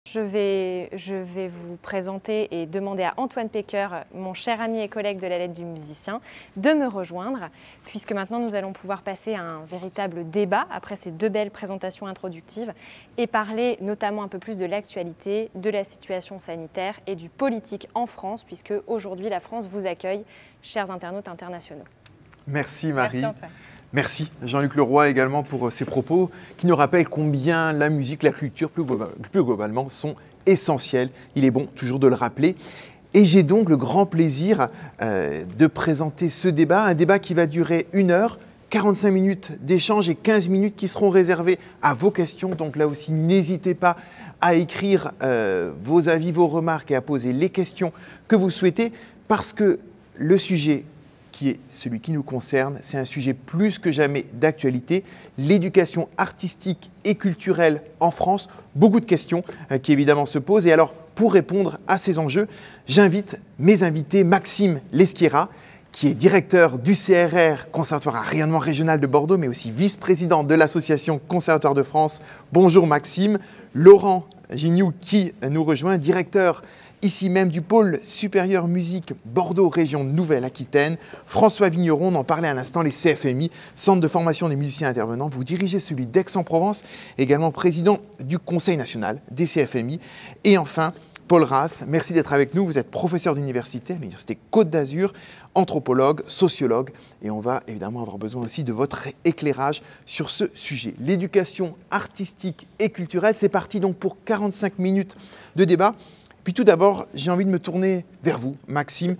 Je vais vous présenter et demander à Antoine Pecker, mon cher ami et collègue de la Lettre du musicien, de me rejoindre, puisque maintenant nous allons pouvoir passer à un véritable débat après ces deux belles présentations introductives et parler notamment un peu plus de l'actualité, de la situation sanitaire et du politique en France, puisque aujourd'hui la France vous accueille, chers internautes internationaux. Merci Marie. Merci Antoine. Merci Jean-Luc Leroy également pour ses propos qui nous rappellent combien la musique, la culture plus globalement sont essentielles. Il est bon toujours de le rappeler. Et j'ai donc le grand plaisir de présenter ce débat, un débat qui va durer 1 heure, 45 minutes d'échange et 15 minutes qui seront réservées à vos questions. Donc là aussi, n'hésitez pas à écrire vos avis, vos remarques et à poser les questions que vous souhaitez parce que le sujet qui est celui qui nous concerne, c'est un sujet plus que jamais d'actualité, l'éducation artistique et culturelle en France. Beaucoup de questions qui évidemment se posent. Et alors, pour répondre à ces enjeux, j'invite mes invités, Maxime Leschiera, qui est directeur du CRR, Conservatoire à rayonnement régional de Bordeaux, mais aussi vice-président de l'association Conservatoire de France. Bonjour Maxime. Laurent Gignoux qui nous rejoint, directeur ici même du pôle supérieur musique Bordeaux Région Nouvelle-Aquitaine. François Vigneron, on en parlait à l'instant, les CFMI, Centre de formation des musiciens intervenants. Vous dirigez celui d'Aix-en-Provence, également président du Conseil national des CFMI. Et enfin, Paul Rass, merci d'être avec nous. Vous êtes professeur d'université à l'Université Côte d'Azur, anthropologue, sociologue. Et on va évidemment avoir besoin aussi de votre éclairage sur ce sujet. L'éducation artistique et culturelle, c'est parti donc pour 45 minutes de débat. Puis tout d'abord, j'ai envie de me tourner vers vous, Maxime.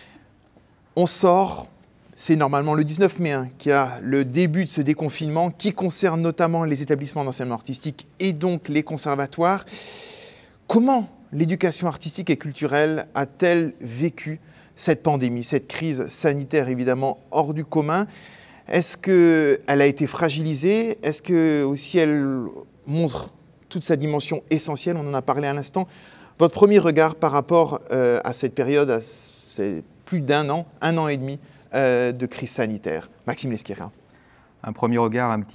On sort, c'est normalement le 19 mai, qui a le début de ce déconfinement, qui concerne notamment les établissements d'enseignement artistique et donc les conservatoires. Comment l'éducation artistique et culturelle a-t-elle vécu cette pandémie, cette crise sanitaire évidemment hors du commun? Est-ce qu'elle a été fragilisée? Est-ce que aussi elle montre toute sa dimension essentielle? On en a parlé à l'instant. Votre premier regard par rapport à cette période, à plus d'1 an, 1 an et demi de crise sanitaire. Maxime Leschiera. Un premier regard un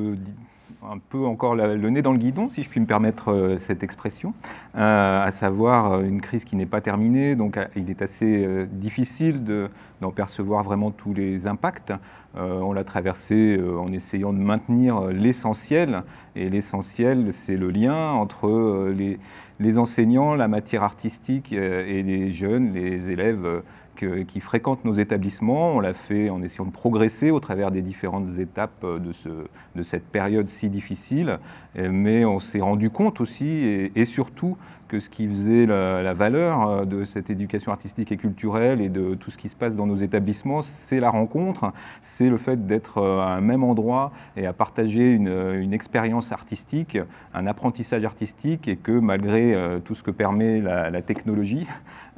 peu encore le nez dans le guidon, si je puis me permettre cette expression, à savoir une crise qui n'est pas terminée, donc il est assez difficile d'en percevoir vraiment tous les impacts. On l'a traversée en essayant de maintenir l'essentiel, et l'essentiel, c'est le lien entre les enseignants, la matière artistique et les jeunes, les élèves qui fréquentent nos établissements. On l'a fait en essayant de progresser au travers des différentes étapes de cette période si difficile, mais on s'est rendu compte aussi et surtout que ce qui faisait la valeur de cette éducation artistique et culturelle et de tout ce qui se passe dans nos établissements, c'est la rencontre, c'est le fait d'être à un même endroit et à partager une expérience artistique, un apprentissage artistique, et que malgré tout ce que permet la technologie,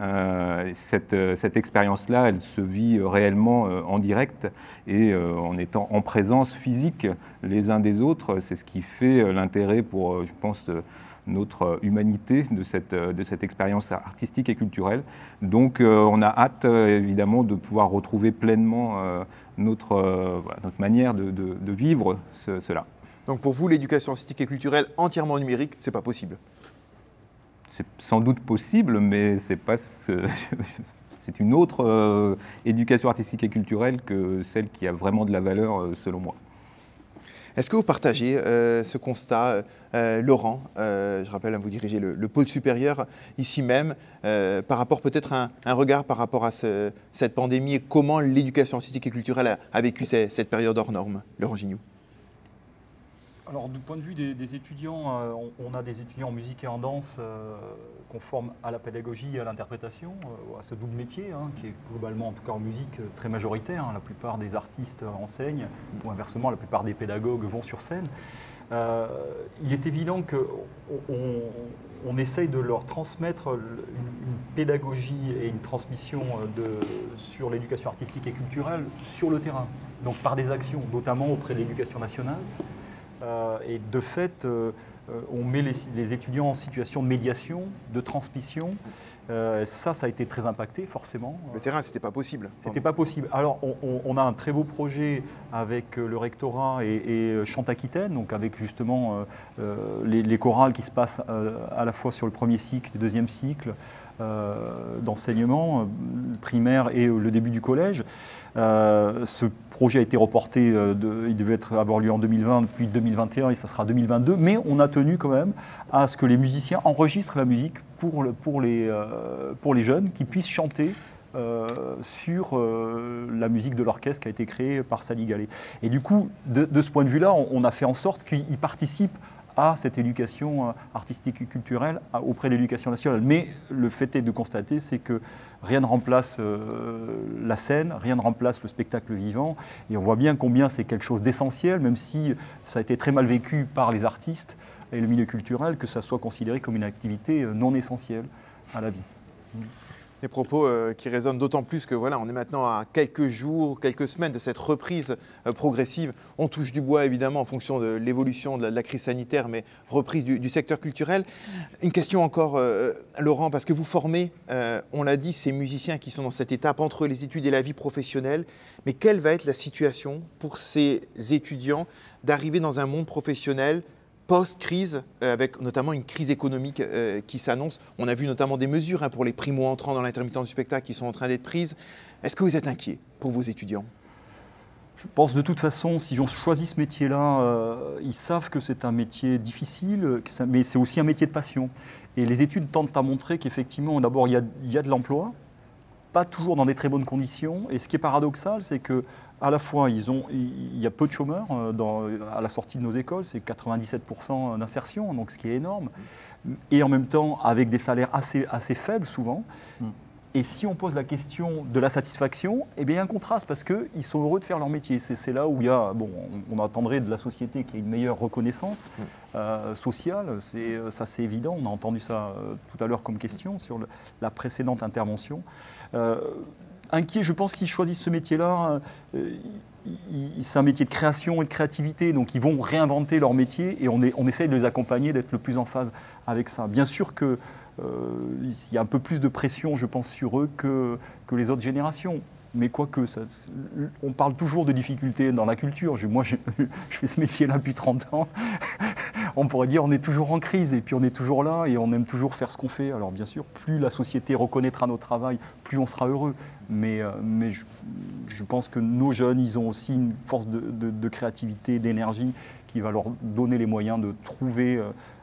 cette expérience-là, elle se vit réellement en direct et en étant en présence physique les uns des autres. C'est ce qui fait l'intérêt pour, je pense, notre humanité de cette expérience artistique et culturelle. Donc on a hâte évidemment de pouvoir retrouver pleinement notre manière de vivre cela. Donc pour vous, l'éducation artistique et culturelle entièrement numérique, c'est pas possible? C'est sans doute possible, mais c'est pas c'est une autre éducation artistique et culturelle que celle qui a vraiment de la valeur selon moi. Est-ce que vous partagez ce constat, Laurent? Je rappelle, vous dirigez le pôle supérieur ici même, par rapport peut-être à un regard par rapport à cette pandémie et comment l'éducation artistique et culturelle a vécu cette période hors norme. Laurent Gignoux. Alors, du point de vue des étudiants, on a des étudiants en musique et en danse qu'on forme à la pédagogie et à l'interprétation, à ce double métier, qui est globalement, en tout cas en musique, très majoritaire. La plupart des artistes enseignent, ou inversement, la plupart des pédagogues vont sur scène. Il est évident qu'on essaye de leur transmettre une pédagogie et une transmission sur l'éducation artistique et culturelle sur le terrain, donc par des actions, notamment auprès de l'éducation nationale. Et de fait, on met les étudiants en situation de médiation, de transmission, Ça a été très impacté, forcément. Le terrain, c'était pas possible. C'était pas possible. Alors, on a un très beau projet avec le rectorat et Chant Aquitaine, donc avec justement les chorales qui se passent à la fois sur le premier cycle et le deuxième cycle d'enseignement primaire et le début du collège. Ce projet a été reporté, il devait avoir lieu en 2020, puis 2021 et ça sera 2022, mais on a tenu quand même à ce que les musiciens enregistrent la musique pour les jeunes qui puissent chanter sur la musique de l'orchestre qui a été créée par Sally Gallet. Et du coup, de ce point de vue-là, on a fait en sorte qu'ils participent à cette éducation artistique et culturelle auprès de l'éducation nationale. Mais le fait est de constater, c'est que rien ne remplace la scène, rien ne remplace le spectacle vivant. Et on voit bien combien c'est quelque chose d'essentiel, même si ça a été très mal vécu par les artistes et le milieu culturel, que ça soit considéré comme une activité non essentielle à la vie. Des propos qui résonnent d'autant plus que voilà, on est maintenant à quelques jours, quelques semaines de cette reprise progressive. On touche du bois évidemment en fonction de l'évolution de la crise sanitaire, mais reprise du secteur culturel. Une question encore, Laurent, parce que vous formez, on l'a dit, ces musiciens qui sont dans cette étape entre les études et la vie professionnelle. Mais quelle va être la situation pour ces étudiants d'arriver dans un monde professionnel post-crise, avec notamment une crise économique qui s'annonce? On a vu notamment des mesures pour les primo-entrants dans l'intermittence du spectacle qui sont en train d'être prises. Est-ce que vous êtes inquiet pour vos étudiants? Je pense de toute façon, si on choisit ce métier-là, ils savent que c'est un métier difficile, mais c'est aussi un métier de passion. Et les études tentent à montrer qu'effectivement, d'abord, il y a de l'emploi, pas toujours dans des très bonnes conditions. Et ce qui est paradoxal, c'est que à la fois, il y a peu de chômeurs à la sortie de nos écoles, c'est 97% d'insertion, donc ce qui est énorme. Et en même temps, avec des salaires assez faibles souvent. Et si on pose la question de la satisfaction, eh bien, il y a un contraste parce qu'ils sont heureux de faire leur métier. C'est là où il y a, on attendrait de la société qu'il y ait une meilleure reconnaissance sociale. Ça, c'est évident. On a entendu ça tout à l'heure comme question sur la précédente intervention. Inquiet, je pense qu'ils choisissent ce métier-là. C'est un métier de création et de créativité, donc ils vont réinventer leur métier et on essaye de les accompagner, d'être le plus en phase avec ça. Bien sûr qu'il y a un peu plus de pression, je pense, sur eux que les autres générations. Mais quoique, on parle toujours de difficultés dans la culture. Moi, je fais ce métier-là depuis 30 ans. On pourrait dire on est toujours en crise et puis on est toujours là et on aime toujours faire ce qu'on fait. Alors bien sûr, plus la société reconnaîtra notre travail, plus on sera heureux. Mais je pense que nos jeunes, ils ont aussi une force de créativité, d'énergie qui va leur donner les moyens de trouver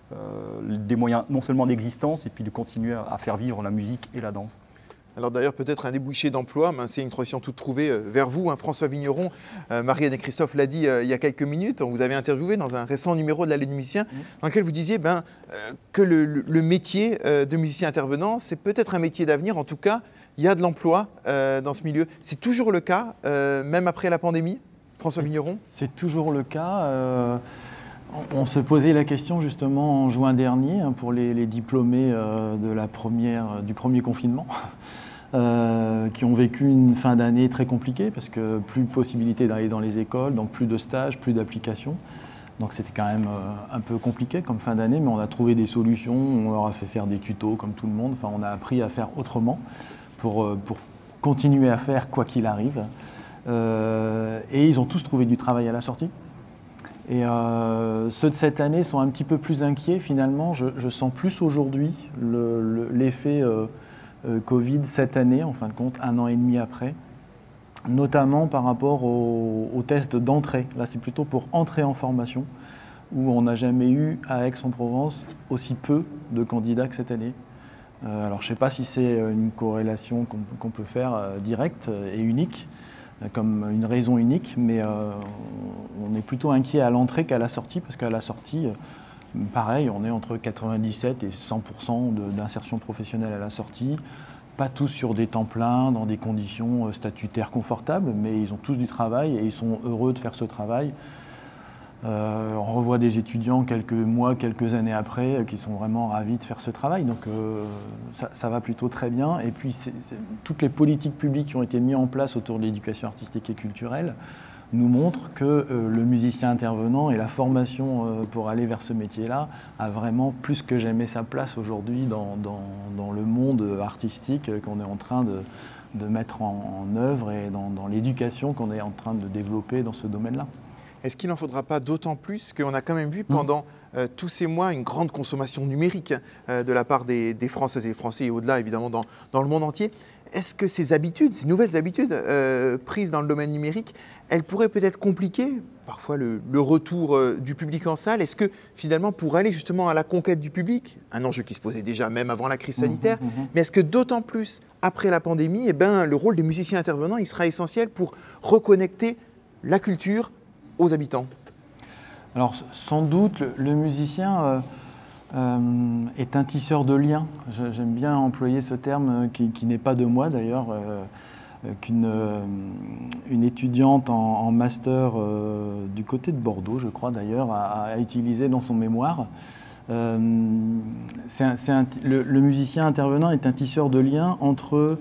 des moyens non seulement d'existence et puis de continuer à faire vivre la musique et la danse. Alors d'ailleurs, peut-être un débouché d'emploi, c'est une transition toute trouvée vers vous, François Vigneron. Marianne et Christophe l'a dit il y a quelques minutes, on vous avait interviewé dans un récent numéro de l'Allée du musicien, dans lequel vous disiez que le métier de musicien intervenant, c'est peut-être un métier d'avenir. En tout cas, il y a de l'emploi dans ce milieu. C'est toujours le cas, même après la pandémie, François Vigneron? C'est toujours le cas. On se posait la question justement en juin dernier pour les diplômés du premier confinement. Qui ont vécu une fin d'année très compliquée parce que plus de possibilité d'aller dans les écoles, donc plus de stages, plus d'applications. Donc c'était quand même un peu compliqué comme fin d'année, mais on a trouvé des solutions, on leur a fait faire des tutos comme tout le monde, enfin on a appris à faire autrement pour continuer à faire quoi qu'il arrive. Et ils ont tous trouvé du travail à la sortie. Et ceux de cette année sont un petit peu plus inquiets finalement. Je sens plus aujourd'hui l'effet Covid cette année, en fin de compte, 1 an et demi après, notamment par rapport aux tests d'entrée. Là, c'est plutôt pour entrer en formation, où on n'a jamais eu à Aix-en-Provence aussi peu de candidats que cette année. Alors, je ne sais pas si c'est une corrélation qu'on peut faire directe et unique, comme une raison unique, mais on est plutôt inquiet à l'entrée qu'à la sortie, parce qu'à la sortie, pareil, on est entre 97 et 100% d'insertion professionnelle à la sortie. Pas tous sur des temps pleins, dans des conditions statutaires confortables, mais ils ont tous du travail et ils sont heureux de faire ce travail. On revoit des étudiants quelques mois, quelques années après qui sont vraiment ravis de faire ce travail. Donc ça va plutôt très bien. Et puis toutes les politiques publiques qui ont été mises en place autour de l'éducation artistique et culturelle nous montre que le musicien intervenant et la formation pour aller vers ce métier-là a vraiment plus que jamais sa place aujourd'hui dans le monde artistique qu'on est en train de mettre en œuvre et dans l'éducation qu'on est en train de développer dans ce domaine-là. Est-ce qu'il n'en faudra pas d'autant plus qu'on a quand même vu pendant tous ces mois une grande consommation numérique de la part des Françaises et des Français et au-delà évidemment dans le monde entier? Est-ce que ces habitudes, ces nouvelles habitudes prises dans le domaine numérique, elles pourraient peut-être compliquer parfois le retour du public en salle? Est-ce que finalement pour aller justement à la conquête du public, un enjeu qui se posait déjà même avant la crise sanitaire, mais est-ce que d'autant plus après la pandémie, le rôle des musiciens intervenants il sera essentiel pour reconnecter la culture aux habitants? Alors sans doute, le musicien est un tisseur de liens. J'aime bien employer ce terme qui n'est pas de moi d'ailleurs, qu'une étudiante en master du côté de Bordeaux, je crois d'ailleurs, a utilisé dans son mémoire. Le musicien intervenant est un tisseur de liens entre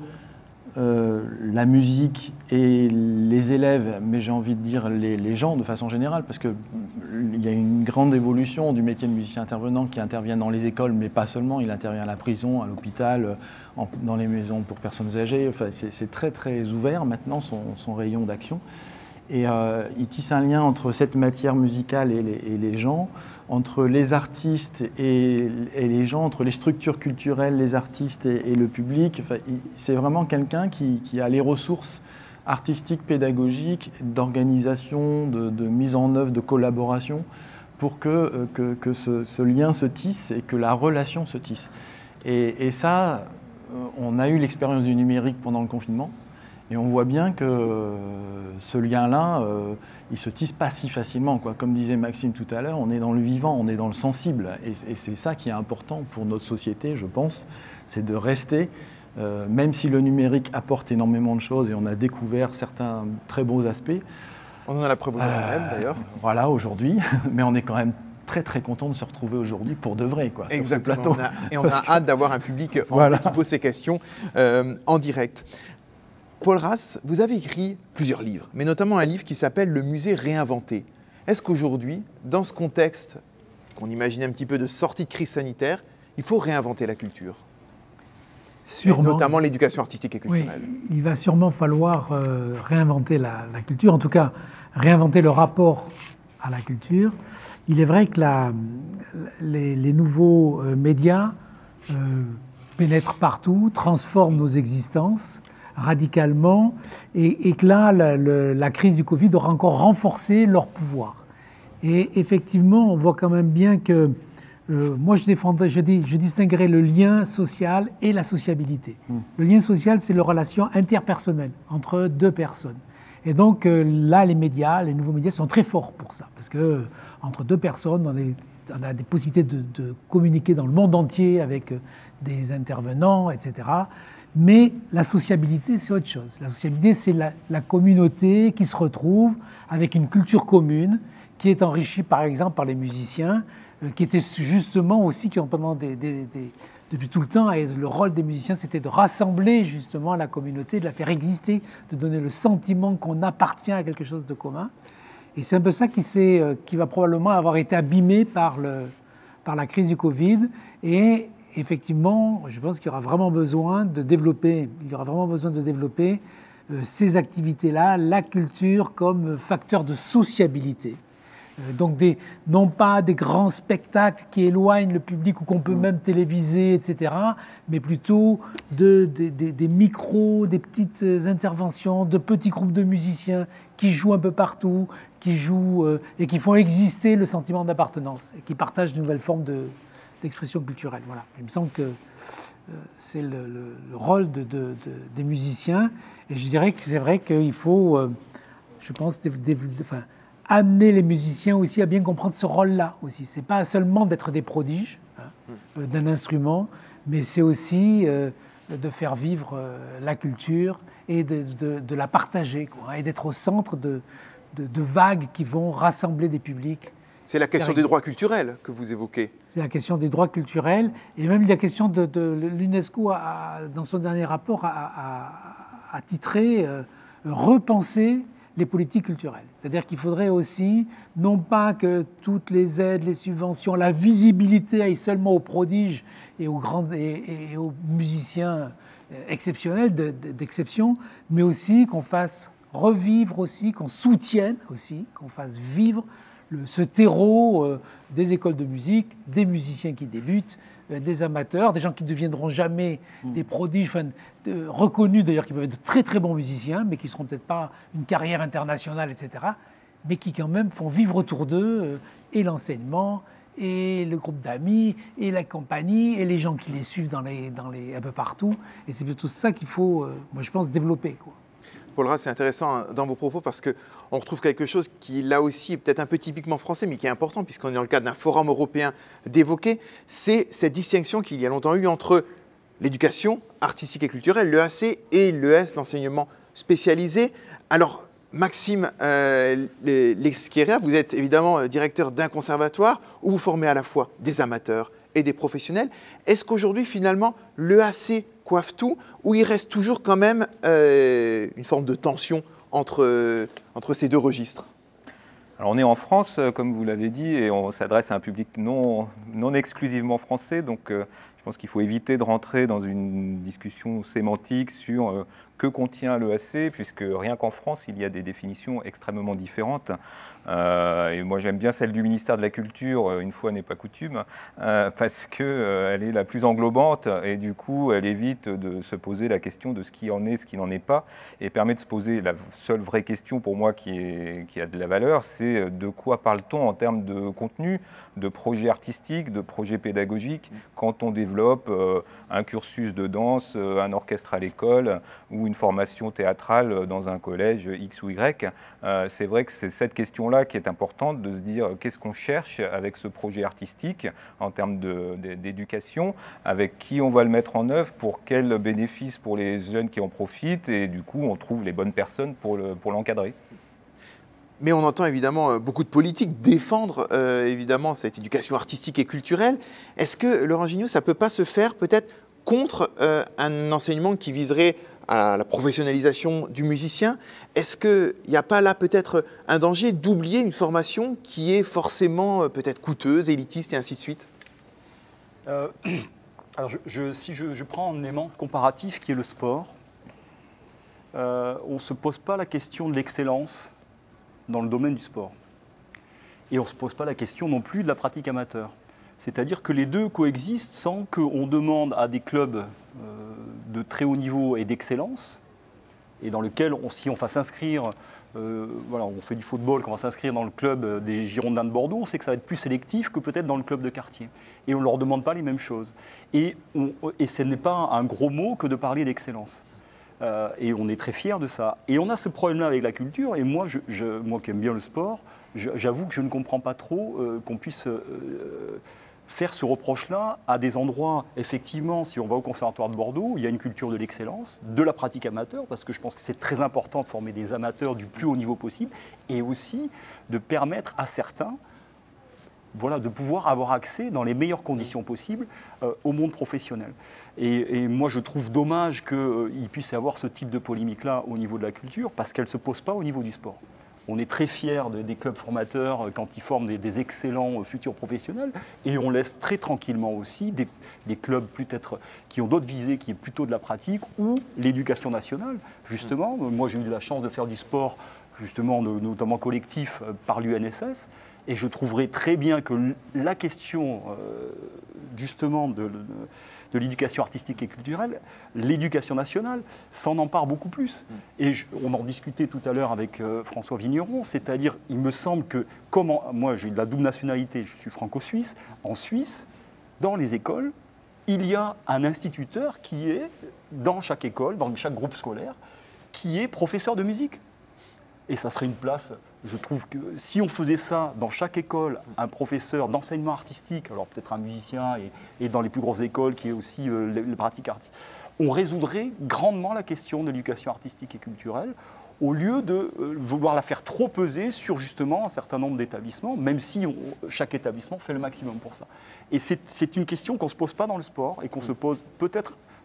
la musique et les élèves, mais j'ai envie de dire les gens de façon générale, parce qu'il y a une grande évolution du métier de musicien intervenant qui intervient dans les écoles, mais pas seulement, il intervient à la prison, à l'hôpital, dans les maisons pour personnes âgées, enfin, c'est très très ouvert maintenant son rayon d'action. Et il tisse un lien entre cette matière musicale et les gens, entre les artistes et les gens, entre les structures culturelles, les artistes et le public. Enfin, c'est vraiment quelqu'un qui a les ressources artistiques, pédagogiques, d'organisation, de mise en œuvre, de collaboration, pour que ce lien se tisse et que la relation se tisse. Et ça, on a eu l'expérience du numérique pendant le confinement. Et on voit bien que ce lien-là, il ne se tisse pas si facilement, quoi. Comme disait Maxime tout à l'heure, on est dans le vivant, on est dans le sensible. Et c'est ça qui est important pour notre société, je pense, c'est de rester, même si le numérique apporte énormément de choses et on a découvert certains très beaux aspects. On en a la preuve aujourd'hui même, d'ailleurs. Voilà, aujourd'hui, mais on est quand même très très content de se retrouver aujourd'hui pour de vrai, quoi. Exactement, sur ce plateau. et on a hâte d'avoir un public qui pose ces questions en direct. Paul Ras, vous avez écrit plusieurs livres, mais notamment un livre qui s'appelle « Le musée réinventé ». Est-ce qu'aujourd'hui, dans ce contexte qu'on imagine un petit peu de sortie de crise sanitaire, il faut réinventer la culture? Sûrement. Et notamment l'éducation artistique et culturelle. Oui, il va sûrement falloir réinventer la culture, en tout cas réinventer le rapport à la culture. Il est vrai que les nouveaux médias pénètrent partout, transforment nos existences radicalement, et que là, la crise du Covid aura encore renforcé leur pouvoir. Et effectivement, on voit quand même bien que moi, je distinguerais le lien social et la sociabilité. Le lien social, c'est la relation interpersonnelle entre deux personnes. Et donc là, les médias, les nouveaux médias sont très forts pour ça, parce que entre deux personnes, on a des possibilités de communiquer dans le monde entier avec des intervenants, etc. Mais la sociabilité, c'est autre chose. La sociabilité, c'est la communauté qui se retrouve avec une culture commune, qui est enrichie par exemple par les musiciens, qui étaient justement aussi, qui ont pendant depuis tout le temps, et le rôle des musiciens, c'était de rassembler justement la communauté, de la faire exister, de donner le sentiment qu'on appartient à quelque chose de commun. Et c'est un peu ça qui va probablement avoir été abîmé par la crise du Covid. Et effectivement, je pense qu'il y aura vraiment besoin de développer, ces activités-là, la culture comme facteur de sociabilité. Donc non pas des grands spectacles qui éloignent le public ou qu'on peut même téléviser, etc., mais plutôt des micros, des petites interventions, de petits groupes de musiciens qui jouent un peu partout, qui jouent et qui font exister le sentiment d'appartenance et qui partagent de nouvelles formes d'expression culturelle. Voilà. Il me semble que c'est le rôle des musiciens, et je dirais que c'est vrai qu'il faut, je pense, amener les musiciens aussi à bien comprendre ce rôle-là aussi. C'est pas seulement d'être des prodiges d'un instrument, mais c'est aussi de faire vivre la culture et de la partager, quoi, et d'être au centre de vagues qui vont rassembler des publics. C'est la question des droits culturels que vous évoquez. C'est la question des droits culturels, et même la question de l'UNESCO, dans son dernier rapport, a titré « Repenser les politiques culturelles. C'est-à-dire qu'il faudrait aussi, non pas que toutes les aides, les subventions, la visibilité aille seulement aux prodiges et aux musiciens exceptionnels, d'exception, mais aussi qu'on fasse revivre aussi, qu'on soutienne aussi, qu'on fasse vivre ce terreau des écoles de musique, des musiciens qui débutent, des amateurs, des gens qui ne deviendront jamais des prodiges, reconnus d'ailleurs, qui peuvent être de très très bons musiciens, mais qui ne seront peut-être pas une carrière internationale, etc., mais qui quand même font vivre autour d'eux et l'enseignement, et le groupe d'amis, et la compagnie, et les gens qui les suivent un peu partout. Et c'est plutôt ça qu'il faut, moi je pense, développer, quoi. Paul Ras, c'est intéressant dans vos propos parce qu'on retrouve quelque chose qui, là aussi, est peut-être un peu typiquement français, mais qui est important, puisqu'on est dans le cadre d'un forum européen d'évoquer, c'est cette distinction qu'il y a longtemps eu entre l'éducation artistique et culturelle, l'EAC, et l'ES, l'enseignement spécialisé. Alors, Maxime Lesquéria, vous êtes évidemment directeur d'un conservatoire où vous formez à la fois des amateurs et des professionnels. Est-ce qu'aujourd'hui, finalement, l'EAC coiffe tout, ou il reste toujours quand même une forme de tension entre ces deux registres? Alors on est en France, comme vous l'avez dit, et on s'adresse à un public non exclusivement français, donc je pense qu'il faut éviter de rentrer dans une discussion sémantique sur que contient l'EAC, puisque rien qu'en France, il y a des définitions extrêmement différentes. Et moi, j'aime bien celle du ministère de la Culture, une fois n'est pas coutume, parce qu'elle est la plus englobante et du coup, elle évite de se poser la question de ce qui en est, ce qui n'en est pas, et permet de se poser la seule vraie question pour moi qui a de la valeur, c'est de quoi parle-t-on en termes de contenu, de projet artistique, de projet pédagogique, quand on développe un cursus de danse, un orchestre à l'école ou une formation théâtrale dans un collège X ou Y. C'est vrai que c'est cette question-là qui est importante, de se dire qu'est-ce qu'on cherche avec ce projet artistique en termes d'éducation, avec qui on va le mettre en œuvre, pour quels bénéfices pour les jeunes qui en profitent, et du coup on trouve les bonnes personnes pour l'encadrer. Mais on entend évidemment beaucoup de politiques défendre évidemment cette éducation artistique et culturelle. Est-ce que, Laurent Gignoux, ça ne peut pas se faire peut-être contre un enseignement qui viserait à la professionnalisation du musicien? Est-ce qu'il n'y a pas là peut-être un danger d'oublier une formation qui est forcément peut-être coûteuse, élitiste et ainsi de suite? Alors si je prends un élément comparatif qui est le sport, on ne se pose pas la question de l'excellence dans le domaine du sport. Et on ne se pose pas la question non plus de la pratique amateur. C'est-à-dire que les deux coexistent sans qu'on demande à des clubs de très haut niveau et d'excellence, et dans lequel, si on va s'inscrire, voilà, on fait du football, qu'on va s'inscrire dans le club des Girondins de Bordeaux, on sait que ça va être plus sélectif que peut-être dans le club de quartier. Et on ne leur demande pas les mêmes choses. Et ce n'est pas un gros mot que de parler d'excellence. Et on est très fiers de ça. Et on a ce problème-là avec la culture, et moi qui aime bien le sport, j'avoue que je ne comprends pas trop qu'on puisse faire ce reproche-là à des endroits, effectivement, si on va au Conservatoire de Bordeaux, il y a une culture de l'excellence, de la pratique amateur, parce que je pense que c'est très important de former des amateurs du plus haut niveau possible, et aussi de permettre à certains, voilà, de pouvoir avoir accès dans les meilleures conditions possibles au monde professionnel. Et moi, je trouve dommage qu'il puisse y avoir ce type de polémique-là au niveau de la culture, parce qu'elle ne se pose pas au niveau du sport. On est très fiers des clubs formateurs quand ils forment des excellents futurs professionnels, et on laisse très tranquillement aussi des clubs peut-être qui ont d'autres visées, qui est plutôt de la pratique, ou l'éducation nationale, justement. Moi, j'ai eu la chance de faire du sport, justement, notamment collectif, par l'UNSS, et je trouverais très bien que la question, justement, de l'éducation artistique et culturelle, l'éducation nationale s'en empare beaucoup plus. Et on en discutait tout à l'heure avec François Vigneron, c'est-à-dire, il me semble que, moi j'ai de la double nationalité, je suis franco-suisse, en Suisse, dans les écoles, il y a un instituteur qui est, dans chaque école, dans chaque groupe scolaire, qui est professeur de musique. Et ça serait une place, je trouve que si on faisait ça dans chaque école, un professeur d'enseignement artistique, alors peut-être un musicien, et dans les plus grosses écoles qui est aussi les pratiques artistiques, on résoudrait grandement la question de l'éducation artistique et culturelle, au lieu de vouloir la faire trop peser sur justement un certain nombre d'établissements, même si chaque établissement fait le maximum pour ça. Et c'est une question qu'on ne se pose pas dans le sport, et qu'on se pose peut-être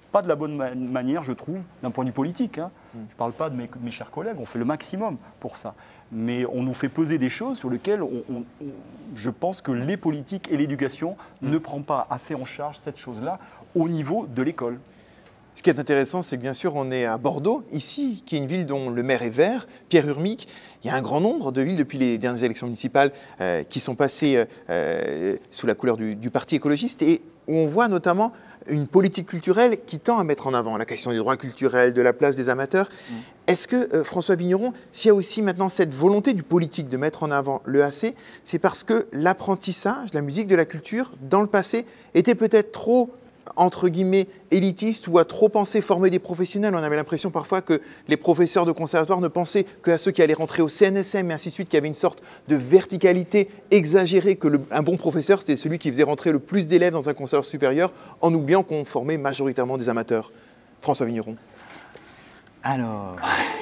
pas de la bonne manière, je trouve, d'un point de vue politique. Hein. Je ne parle pas de mes chers collègues, on fait le maximum pour ça. Mais on nous fait peser des choses sur lesquelles je pense que les politiques et l'éducation ne prennent pas assez en charge cette chose-là au niveau de l'école. Ce qui est intéressant, c'est que bien sûr, on est à Bordeaux, ici, qui est une ville dont le maire est vert, Pierre Urmic. Il y a un grand nombre de villes depuis les dernières élections municipales qui sont passées sous la couleur du Parti écologiste et où on voit notamment une politique culturelle qui tend à mettre en avant la question des droits culturels, de la place des amateurs. Est-ce que, François Vigneron, s'il y a aussi maintenant cette volonté du politique de mettre en avant l'EAC, c'est parce que l'apprentissage, la musique, de la culture, dans le passé, était peut-être trop entre guillemets élitiste ou à trop penser former des professionnels. On avait l'impression parfois que les professeurs de conservatoire ne pensaient qu'à ceux qui allaient rentrer au CNSM et ainsi de suite, qu'il y avait une sorte de verticalité exagérée, que un bon professeur, c'était celui qui faisait rentrer le plus d'élèves dans un conservatoire supérieur, en oubliant qu'on formait majoritairement des amateurs. François Vigneron. Alors,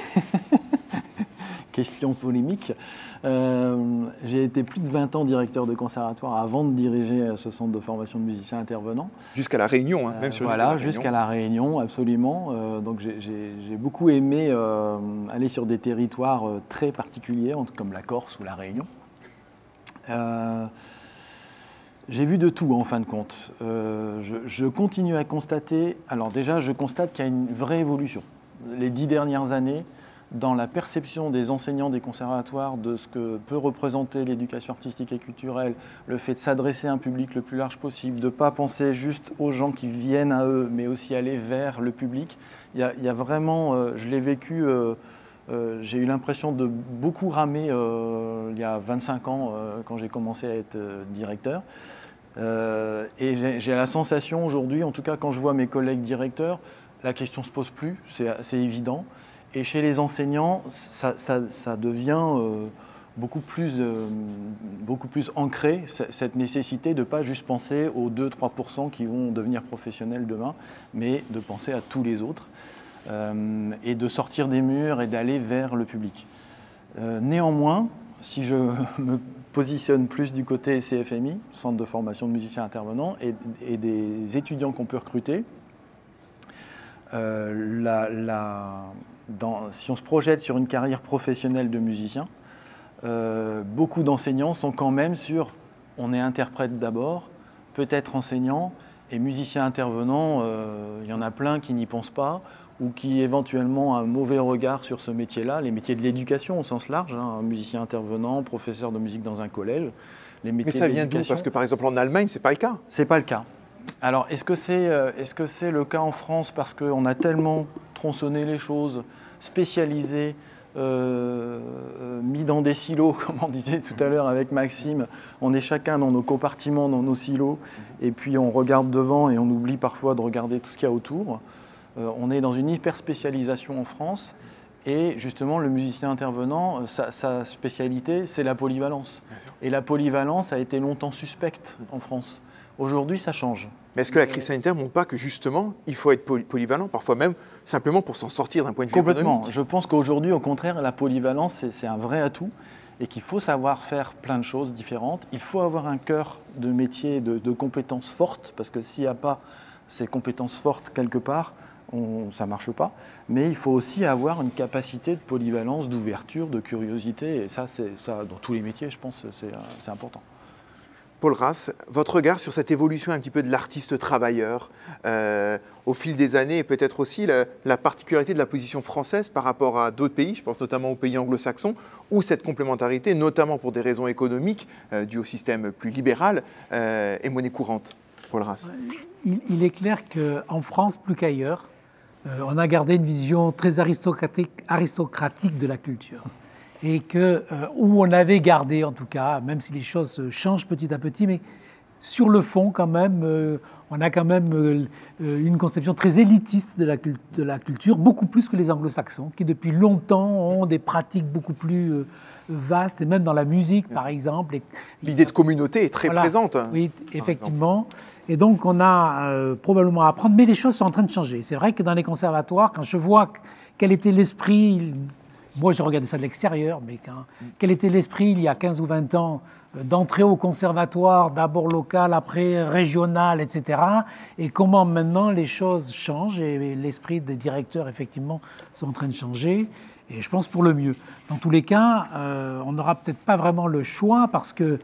question polémique. J'ai été plus de 20 ans directeur de conservatoire avant de diriger ce centre de formation de musiciens intervenants. Jusqu'à La Réunion, hein, même sur voilà, jusqu'à La Réunion, absolument. Donc j'ai beaucoup aimé aller sur des territoires très particuliers, comme la Corse ou La Réunion. J'ai vu de tout en fin de compte. Je continue à constater, alors déjà je constate qu'il y a une vraie évolution. Les 10 dernières années, dans la perception des enseignants des conservatoires de ce que peut représenter l'éducation artistique et culturelle, le fait de s'adresser à un public le plus large possible, de ne pas penser juste aux gens qui viennent à eux, mais aussi aller vers le public. Il y a vraiment, je l'ai vécu, j'ai eu l'impression de beaucoup ramer il y a 25 ans quand j'ai commencé à être directeur. Et j'ai la sensation aujourd'hui, en tout cas quand je vois mes collègues directeurs, la question ne se pose plus, c'est évident. Et chez les enseignants, ça devient beaucoup plus ancré, cette nécessité de ne pas juste penser aux 2-3% qui vont devenir professionnels demain, mais de penser à tous les autres et de sortir des murs et d'aller vers le public. Néanmoins, si je me positionne plus du côté CFMI, Centre de formation de musiciens intervenants, et des étudiants qu'on peut recruter, si on se projette sur une carrière professionnelle de musicien, beaucoup d'enseignants sont quand même sur on est interprète d'abord, peut-être enseignant, et musicien intervenant, il y en a plein qui n'y pensent pas ou qui éventuellement ont un mauvais regard sur ce métier-là, les métiers de l'éducation au sens large, hein, musicien intervenant, professeur de musique dans un collège. Les métiers Mais ça vient d'où? Parce que par exemple en Allemagne, ce n'est pas le cas. C'est pas le cas. Alors, est-ce que c'est le cas en France parce qu'on a tellement tronçonné les choses, spécialisé, mis dans des silos, comme on disait tout à l'heure avec Maxime, on est chacun dans nos compartiments, dans nos silos, et puis on regarde devant et on oublie parfois de regarder tout ce qu'il y a autour. On est dans une hyper-spécialisation en France, et justement le musicien intervenant, sa spécialité, c'est la polyvalence. Et la polyvalence a été longtemps suspecte en France. Aujourd'hui, ça change. Mais est-ce que la crise sanitaire ne montre pas que justement, il faut être polyvalent, parfois même simplement pour s'en sortir d'un point de vue complètement économique? Je pense qu'aujourd'hui, au contraire, la polyvalence, c'est un vrai atout et qu'il faut savoir faire plein de choses différentes. Il faut avoir un cœur de métier, de compétences fortes, parce que s'il n'y a pas ces compétences fortes quelque part, ça ne marche pas. Mais il faut aussi avoir une capacité de polyvalence, d'ouverture, de curiosité. Et ça, dans tous les métiers, je pense, c'est important. Paul Ras, votre regard sur cette évolution un petit peu de l'artiste travailleur au fil des années et peut-être aussi la particularité de la position française par rapport à d'autres pays, je pense notamment aux pays anglo-saxons, où cette complémentarité, notamment pour des raisons économiques, dues au système plus libéral, est monnaie courante. Paul Ras. Il est clair qu'en France, plus qu'ailleurs, on a gardé une vision très aristocratique de la culture. Et où on avait gardé, en tout cas, même si les choses changent petit à petit, mais sur le fond, quand même, on a quand même une conception très élitiste de la culture, beaucoup plus que les anglo-saxons, qui depuis longtemps ont des pratiques beaucoup plus vastes, et même dans la musique, par exemple. L'idée de communauté est très présente. Oui, effectivement. Et donc, on a probablement à apprendre, mais les choses sont en train de changer. C'est vrai que dans les conservatoires, quand je vois quel était l'esprit moi je regardais ça de l'extérieur, mais quel était l'esprit il y a 15 ou 20 ans d'entrer au conservatoire, d'abord local, après régional, etc. Et comment maintenant les choses changent et l'esprit des directeurs, effectivement, sont en train de changer. Et je pense pour le mieux. Dans tous les cas, on n'aura peut-être pas vraiment le choix parce que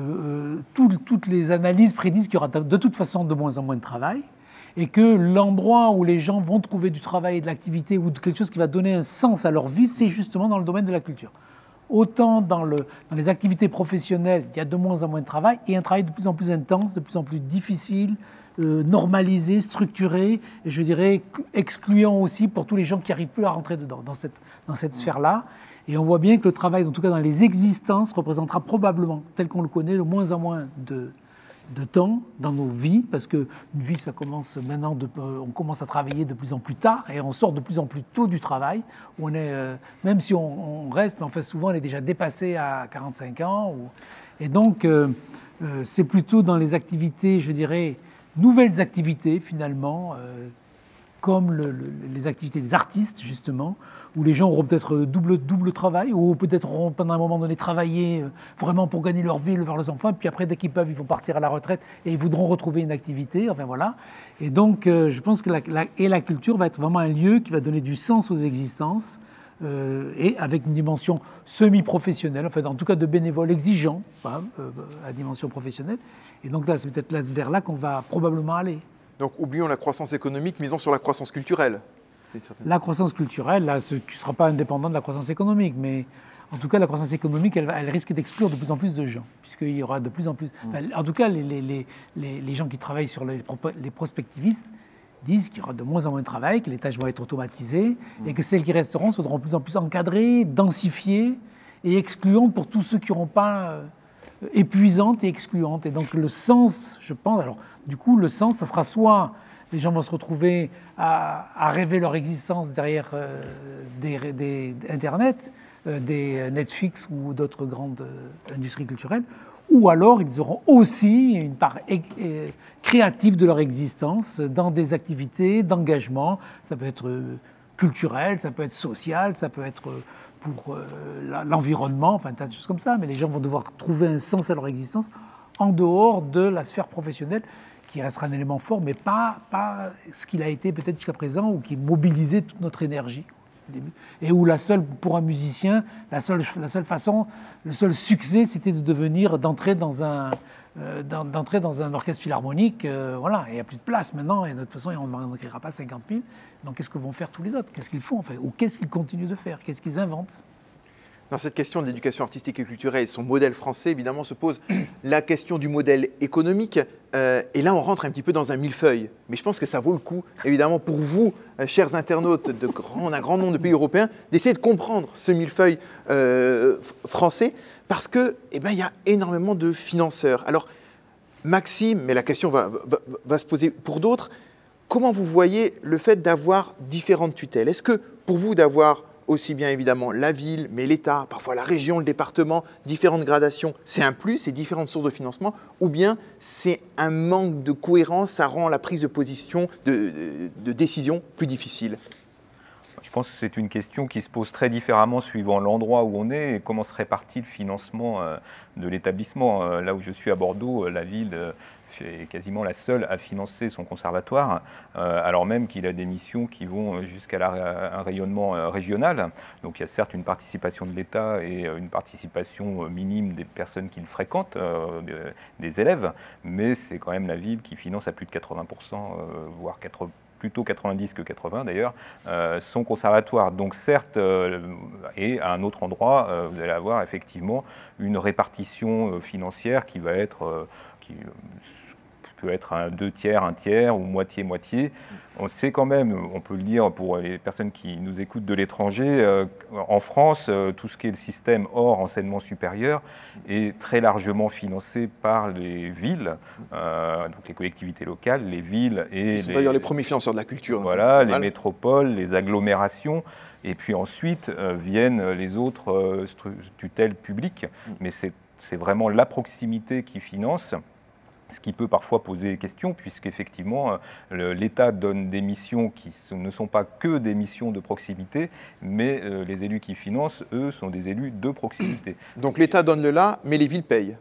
toutes les analyses prédisent qu'il y aura de toute façon de moins en moins de travail et que l'endroit où les gens vont trouver du travail et de l'activité ou de quelque chose qui va donner un sens à leur vie, c'est justement dans le domaine de la culture. Autant dans les activités professionnelles, il y a de moins en moins de travail et un travail de plus en plus intense, de plus en plus difficile, normalisé, structuré, et je dirais excluant aussi pour tous les gens qui n'arrivent plus à rentrer dedans, dans cette sphère-là. Et on voit bien que le travail, en tout cas dans les existences, représentera probablement, tel qu'on le connaît, de moins en moins de temps dans nos vies, parce qu'une vie, ça commence maintenant, on commence à travailler de plus en plus tard et on sort de plus en plus tôt du travail. Où on est, même si on reste, mais en fait souvent on est déjà dépassé à 45 ans. Et donc c'est plutôt dans les activités, je dirais, nouvelles activités finalement, comme les activités des artistes justement, où les gens auront peut-être double travail, ou peut-être auront pendant un moment donné travaillé vraiment pour gagner leur vie, vers leurs enfants, et puis après dès qu'ils peuvent, ils vont partir à la retraite et ils voudront retrouver une activité, enfin voilà. Et donc je pense que la culture va être vraiment un lieu qui va donner du sens aux existences, et avec une dimension semi-professionnelle, enfin en tout cas de bénévoles exigeants, à dimension professionnelle. Et donc là, c'est peut-être vers là qu'on va probablement aller. Donc oublions la croissance économique, misons sur la croissance culturelle. La croissance culturelle, là, ce qui ne sera pas indépendant de la croissance économique, mais en tout cas, la croissance économique, elle risque d'exclure de plus en plus de gens, puisqu'il y aura de plus en plus... Enfin, en tout cas, les gens qui travaillent sur les prospectivistes disent qu'il y aura de moins en moins de travail, que les tâches vont être automatisées, et que celles qui resteront seront de plus en plus encadrées, densifiées et excluantes pour tous ceux qui n'auront pas... épuisantes et excluantes. Et donc le sens, je pense... Alors, du coup, le sens, ça sera soit les gens vont se retrouver à rêver leur existence derrière des Internet, des Netflix ou d'autres grandes industries culturelles, ou alors ils auront aussi une part créative de leur existence dans des activités d'engagement. Ça peut être culturel, ça peut être social, ça peut être pour l'environnement, enfin un tas de choses comme ça, mais les gens vont devoir trouver un sens à leur existence en dehors de la sphère professionnelle, qui restera un élément fort, mais pas ce qu'il a été peut-être jusqu'à présent, ou qui mobilisait toute notre énergie. Et où pour un musicien, la seule façon, le seul succès, c'était d'entrer dans un orchestre philharmonique, voilà, et il n'y a plus de place maintenant, et de toute façon, on n'en créera pas 50 000. Donc qu'est-ce que vont faire tous les autres? Qu'est-ce qu'ils font en fait? Ou qu'est-ce qu'ils continuent de faire? Qu'est-ce qu'ils inventent? Dans cette question de l'éducation artistique et culturelle et son modèle français, évidemment, se pose la question du modèle économique. Et là, on rentre un petit peu dans un millefeuille. Mais je pense que ça vaut le coup, évidemment, pour vous, chers internautes d'un grand nombre de pays européens, d'essayer de comprendre ce millefeuille français, parce qu'il y a énormément de financeurs. Alors, Maxime, mais la question va se poser pour d'autres, comment vous voyez le fait d'avoir différentes tutelles? Est-ce que, pour vous, d'avoir aussi bien évidemment la ville, mais l'État, parfois la région, le département, différentes gradations, c'est un plus, et différentes sources de financement, ou bien c'est un manque de cohérence, ça rend la prise de position, de décision plus difficile? Je pense que c'est une question qui se pose très différemment suivant l'endroit où on est et comment se répartit le financement de l'établissement. Là où je suis à Bordeaux, la ville est quasiment la seule à financer son conservatoire, alors même qu'il a des missions qui vont jusqu'à un rayonnement régional. Donc il y a certes une participation de l'État et une participation minime des personnes qui le fréquentent, des élèves, mais c'est quand même la ville qui finance à plus de 80%, voire plutôt 90 que 80 d'ailleurs, son conservatoire. Donc certes, et à un autre endroit, vous allez avoir effectivement une répartition financière qui va être... qui peut être un 2 tiers, 1 tiers ou moitié-moitié. On sait quand même, on peut le dire pour les personnes qui nous écoutent de l'étranger, en France, tout ce qui est le système hors enseignement supérieur est très largement financé par les villes, donc les collectivités locales, les villes et... Qui sont d'ailleurs les premiers financeurs de la culture. Voilà, les métropoles, les agglomérations. Et puis ensuite viennent les autres tutelles publiques. Mais c'est vraiment la proximité qui finance. Ce qui peut parfois poser question, puisqu'effectivement, l'État donne des missions qui ne sont pas que des missions de proximité, mais les élus qui financent, eux, sont des élus de proximité. Donc l'État donne le là, mais les villes payent.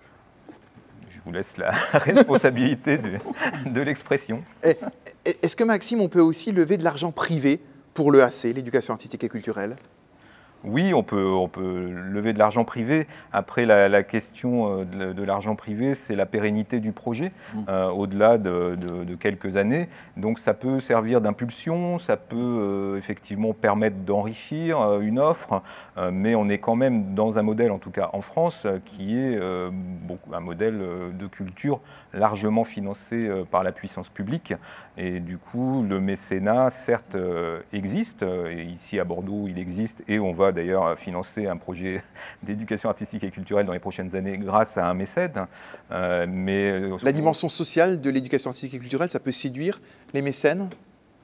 Je vous laisse la responsabilité de l'expression. Est-ce que, Maxime, on peut aussi lever de l'argent privé pour l'EAC, l'éducation artistique et culturelle ? Oui, on peut lever de l'argent privé. Après, la question de l'argent privé, c'est la pérennité du projet au-delà de quelques années. Donc ça peut servir d'impulsion, ça peut effectivement permettre d'enrichir une offre, mais on est quand même dans un modèle, en tout cas en France, qui est un modèle de culture largement financé par la puissance publique. Et du coup, le mécénat, certes, existe. Et ici, à Bordeaux, il existe. Et on va d'ailleurs financer un projet d'éducation artistique et culturelle dans les prochaines années grâce à un mécène. La dimension sociale de l'éducation artistique et culturelle, ça peut séduire les mécènes privés ?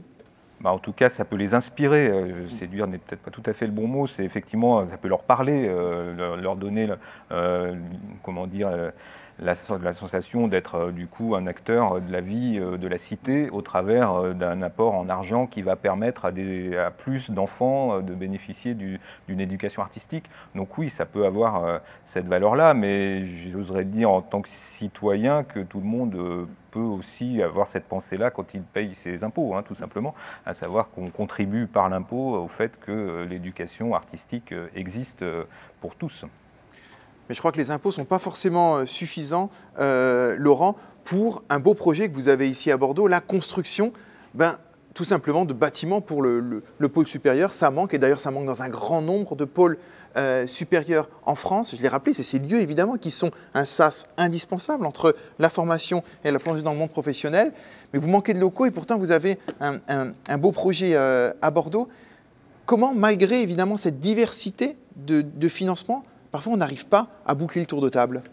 En tout cas, ça peut les inspirer. Séduire n'est peut-être pas tout à fait le bon mot. C'est effectivement, ça peut leur parler, leur donner, comment dire, la sensation d'être du coup un acteur de la vie de la cité au travers d'un apport en argent qui va permettre à plus d'enfants de bénéficier d'une éducation artistique. Donc oui, ça peut avoir cette valeur-là, mais j'oserais dire en tant que citoyen que tout le monde peut aussi avoir cette pensée-là quand il paye ses impôts, tout simplement, à savoir qu'on contribue par l'impôt au fait que l'éducation artistique existe pour tous. Mais je crois que les impôts ne sont pas forcément suffisants, Laurent, pour un beau projet que vous avez ici à Bordeaux, la construction, tout simplement de bâtiments pour le pôle supérieur. Ça manque, et d'ailleurs ça manque dans un grand nombre de pôles supérieurs en France. Je l'ai rappelé, c'est ces lieux évidemment qui sont un sas indispensable entre la formation et la plongée dans le monde professionnel. Mais vous manquez de locaux et pourtant vous avez un beau projet à Bordeaux. Comment, malgré évidemment cette diversité de financement, parfois on n'arrive pas à boucler le tour de table?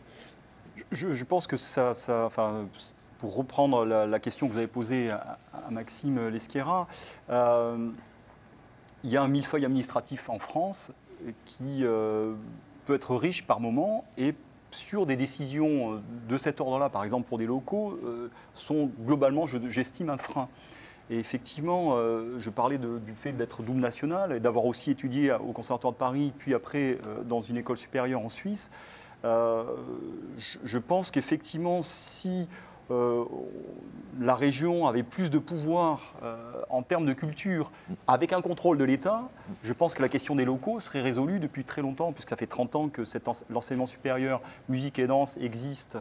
Je pense que pour reprendre la question que vous avez posée à Maxime Leschiera, il y a un millefeuille administratif en France qui peut être riche par moment et sur des décisions de cet ordre-là, par exemple pour des locaux, sont globalement, j'estime, un frein. Et effectivement, je parlais du fait d'être double national et d'avoir aussi étudié au Conservatoire de Paris, puis après dans une école supérieure en Suisse. Je pense qu'effectivement, si la région avait plus de pouvoir en termes de culture, avec un contrôle de l'État, je pense que la question des locaux serait résolue depuis très longtemps, puisque ça fait 30 ans que l'enseignement supérieur musique et danse existe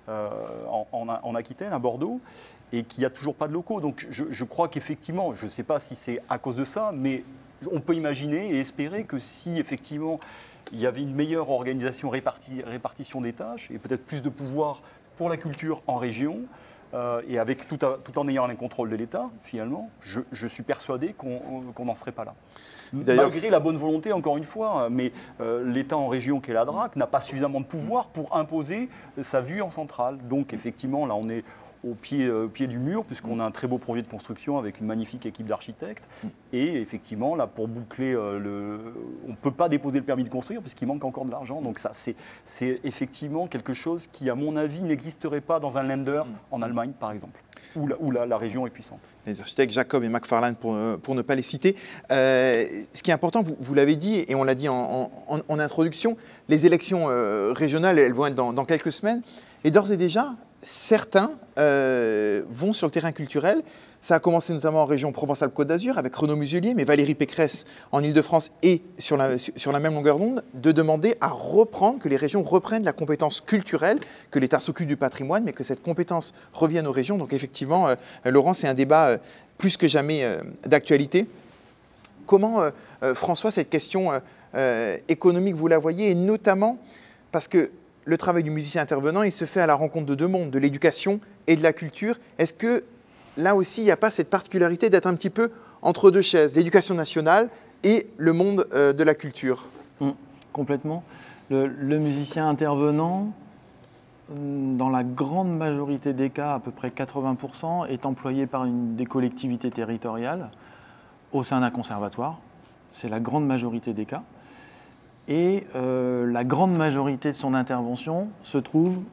en Aquitaine, à Bordeaux, et qu'il n'y a toujours pas de locaux. Donc je crois qu'effectivement, je ne sais pas si c'est à cause de ça, mais on peut imaginer et espérer que si effectivement il y avait une meilleure organisation, répartition des tâches, et peut-être plus de pouvoir pour la culture en région, et avec tout en ayant un contrôle de l'État, finalement, je suis persuadé qu'on n'en serait pas là. Malgré la bonne volonté, encore une fois, mais l'État en région, qui est la DRAC, n'a pas suffisamment de pouvoir pour imposer sa vue en centrale. Donc effectivement, là, on est au pied du mur, puisqu'on a un très beau projet de construction avec une magnifique équipe d'architectes. Et effectivement, là, pour boucler, on ne peut pas déposer le permis de construire, puisqu'il manque encore de l'argent. Donc ça, c'est effectivement quelque chose qui, à mon avis, n'existerait pas dans un Länder en Allemagne, par exemple, où la région est puissante. Les architectes Jacob et McFarlane, pour ne pas les citer. Ce qui est important, vous l'avez dit, et on l'a dit en introduction, les élections régionales, elles vont être dans quelques semaines. Et d'ores et déjà, certains vont sur le terrain culturel. Ça a commencé notamment en région Provence-Alpes-Côte d'Azur avec Renaud Muselier, mais Valérie Pécresse en Ile-de-France et sur la même longueur d'onde, de demander à reprendre, que les régions reprennent la compétence culturelle, que l'État s'occupe du patrimoine, mais que cette compétence revienne aux régions. Donc effectivement, Laurent, c'est un débat plus que jamais d'actualité. Comment, François, cette question économique, vous la voyez, et notamment parce que le travail du musicien intervenant, il se fait à la rencontre de deux mondes, de l'éducation et de la culture. Est-ce que là aussi, il n'y a pas cette particularité d'être un petit peu entre deux chaises, l'éducation nationale et le monde de la culture? Complètement. Le musicien intervenant, dans la grande majorité des cas, à peu près 80%, est employé par des collectivités territoriales au sein d'un conservatoire. C'est la grande majorité des cas. Et la grande majorité de son intervention se trouve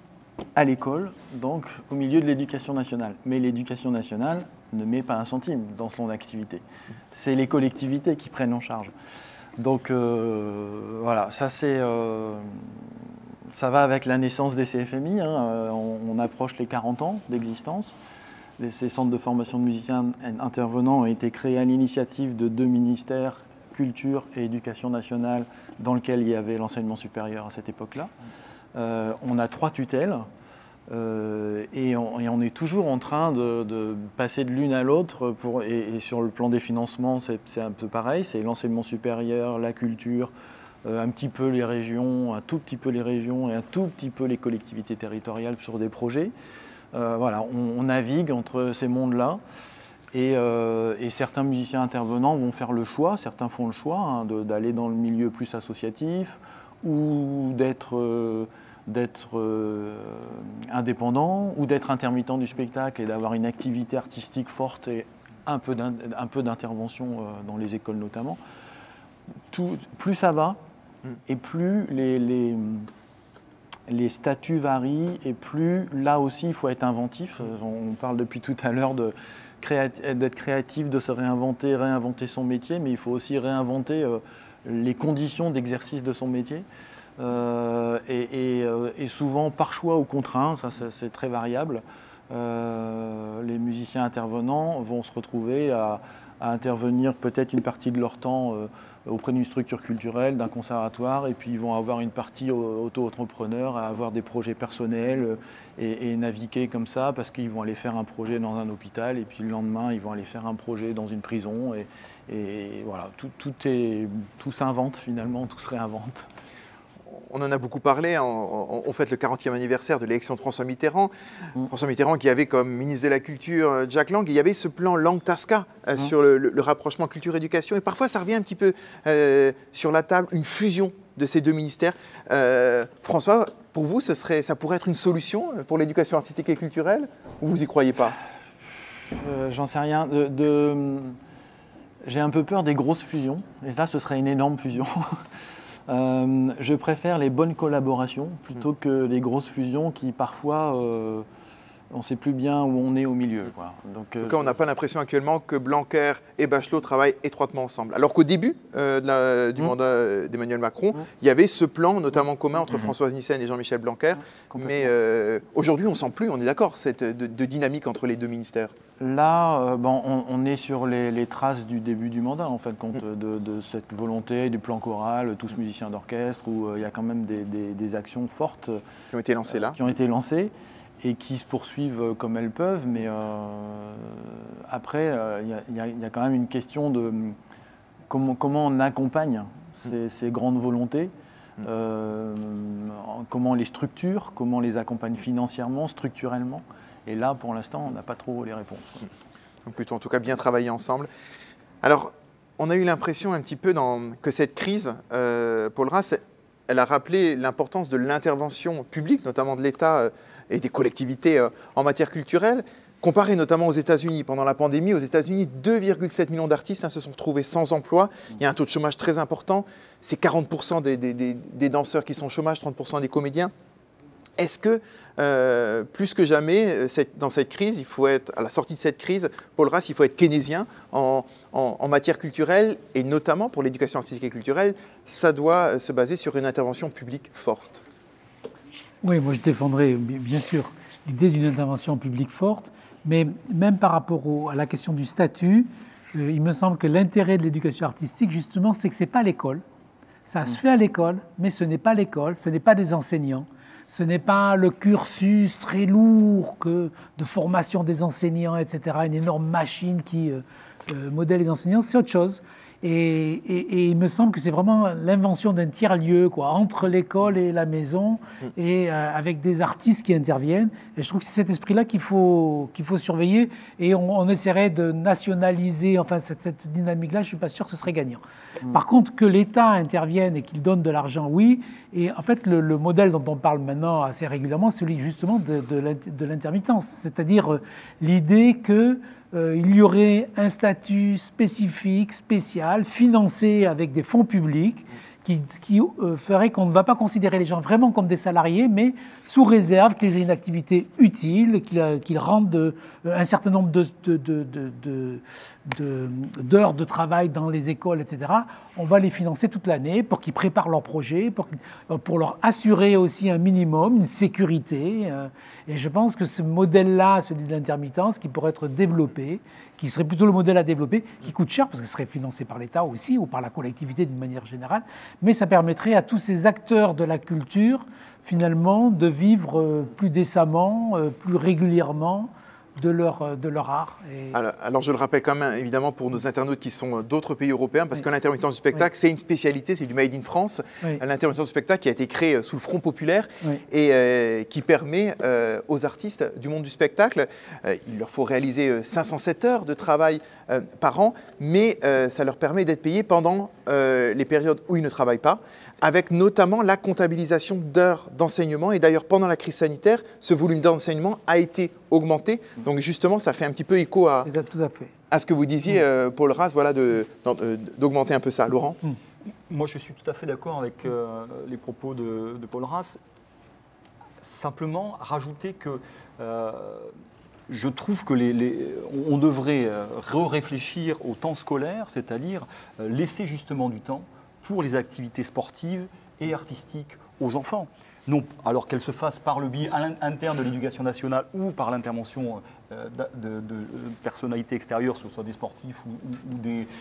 à l'école, donc au milieu de l'éducation nationale. Mais l'éducation nationale ne met pas un centime dans son activité. C'est les collectivités qui prennent en charge. Donc voilà, ça va avec la naissance des CFMI. Hein. On approche les 40 ans d'existence. Ces centres de formation de musiciens intervenants ont été créés à l'initiative de 2 ministères, Culture et Éducation nationale, dans lequel il y avait l'enseignement supérieur à cette époque-là. On a 3 tutelles et on est toujours en train de passer de l'une à l'autre. Et sur le plan des financements, c'est un peu pareil. C'est l'enseignement supérieur, la culture, un petit peu les régions, un tout petit peu les régions et un tout petit peu les collectivités territoriales sur des projets. Voilà, on navigue entre ces mondes-là. Et certains musiciens intervenants vont faire le choix, certains font le choix hein, d'aller dans le milieu plus associatif ou d'être indépendant ou d'être intermittent du spectacle et d'avoir une activité artistique forte et un peu d'intervention dans les écoles notamment. Plus ça va et plus les statuts varient et plus là aussi il faut être inventif. On parle depuis tout à l'heure d'être créatif, de se réinventer son métier, mais il faut aussi réinventer les conditions d'exercice de son métier. Et souvent par choix ou contraint, ça c'est très variable. Les musiciens intervenants vont se retrouver à intervenir peut-être une partie de leur temps auprès d'une structure culturelle, d'un conservatoire, et puis ils vont avoir une partie auto-entrepreneur, à avoir des projets personnels et naviguer comme ça parce qu'ils vont aller faire un projet dans un hôpital et puis le lendemain ils vont aller faire un projet dans une prison et voilà, tout s'invente finalement, tout se réinvente. On en a beaucoup parlé, on fête le 40e anniversaire de l'élection de François Mitterrand. François Mitterrand qui avait comme ministre de la Culture Jack Lang, et il y avait ce plan Lang-Tasca sur le rapprochement culture-éducation. Et parfois, ça revient un petit peu sur la table, une fusion de ces 2 ministères. François, pour vous, ça pourrait être une solution pour l'éducation artistique et culturelle, ou vous n'y croyez pas? J'en sais rien. J'ai un peu peur des grosses fusions, et ça, ce serait une énorme fusion. Je préfère les bonnes collaborations plutôt que les grosses fusions qui parfois on ne sait plus bien où on est au milieu. Quoi. Donc, en tout cas, on n'a pas l'impression actuellement que Blanquer et Bachelot travaillent étroitement ensemble. Alors qu'au début du mandat d'Emmanuel Macron, il y avait ce plan notamment commun entre Françoise Nyssen et Jean-Michel Blanquer. Mais aujourd'hui, on ne sent plus, on est d'accord, de dynamique entre les 2 ministères. Là, on est sur les traces du début du mandat, en fait, compte de cette volonté du plan choral, tous musiciens d'orchestre, où il y a quand même des actions fortes qui ont été lancées là. Qui ont été lancées et qui se poursuivent comme elles peuvent. Mais après, il y a quand même une question de comment on accompagne ces grandes volontés, comment on les structure, comment on les accompagne financièrement, structurellement. Et là, pour l'instant, on n'a pas trop les réponses. Donc plutôt, en tout cas, bien travailler ensemble. Alors, on a eu l'impression un petit peu que cette crise, Paul Ras, elle a rappelé l'importance de l'intervention publique, notamment de l'État et des collectivités en matière culturelle. Comparé notamment aux États-Unis, pendant la pandémie, aux États-Unis, 2,7 millions d'artistes se sont retrouvés sans emploi. Il y a un taux de chômage très important. C'est 40% des danseurs qui sont au chômage, 30% des comédiens. Est-ce que, plus que jamais, dans cette crise, il faut être, à la sortie de cette crise, Paul Ras, il faut être keynésien en matière culturelle, et notamment pour l'éducation artistique et culturelle, ça doit se baser sur une intervention publique forte? Oui, moi je défendrai bien sûr l'idée d'une intervention publique forte, mais même par rapport à la question du statut, il me semble que l'intérêt de l'éducation artistique, justement, c'est que ce n'est pas l'école. Ça se fait à l'école, mais ce n'est pas l'école, ce n'est pas des enseignants. Ce n'est pas le cursus très lourd de formation des enseignants, etc., une énorme machine qui modèle les enseignants, c'est autre chose. Et il me semble que c'est vraiment l'invention d'un tiers-lieu entre l'école et la maison, et avec des artistes qui interviennent. Et je trouve que c'est cet esprit-là qu'il faut surveiller. Et on essaierait de nationaliser cette dynamique-là. Je ne suis pas sûr que ce serait gagnant. Par contre, que l'État intervienne et qu'il donne de l'argent, oui. Et en fait, le modèle dont on parle maintenant assez régulièrement, c'est celui justement de l'intermittence. C'est-à-dire l'idée que il y aurait un statut spécifique, spécial, financé avec des fonds publics, qui ferait qu'on ne va pas considérer les gens vraiment comme des salariés, mais sous réserve qu'ils aient une activité utile, qu'ils rendent un certain nombre d'heures de travail dans les écoles, etc. On va les financer toute l'année pour qu'ils préparent leurs projets, pour leur assurer aussi un minimum, une sécurité. Et je pense que ce modèle-là, celui de l'intermittence, qui pourrait être développé, qui serait plutôt le modèle à développer, qui coûte cher parce que ce serait financé par l'État aussi ou par la collectivité d'une manière générale, mais ça permettrait à tous ces acteurs de la culture, finalement, de vivre plus décemment, plus régulièrement de leur art. Alors, je le rappelle quand même, évidemment, pour nos internautes qui sont d'autres pays européens, parce que l'intermittence du spectacle, c'est une spécialité, c'est du Made in France. L'intermittence du spectacle qui a été créée sous le Front populaire et qui permet aux artistes du monde du spectacle, il leur faut réaliser 507 heures de travail par an, mais ça leur permet d'être payés pendant les périodes où ils ne travaillent pas, avec notamment la comptabilisation d'heures d'enseignement. Et d'ailleurs, pendant la crise sanitaire, ce volume d'enseignement a été augmenté. Donc justement, ça fait un petit peu écho à ce que vous disiez, Paul Ras, voilà, d'augmenter un peu ça. Laurent ? Moi, je suis tout à fait d'accord avec les propos de Paul Ras. Simplement, rajouter que je trouve que on devrait réfléchir au temps scolaire, c'est-à-dire laisser justement du temps pour les activités sportives et artistiques aux enfants. Non, alors qu'elles se fassent par le biais interne de l'éducation nationale ou par l'intervention de personnalités extérieures, que ce soit des sportifs ou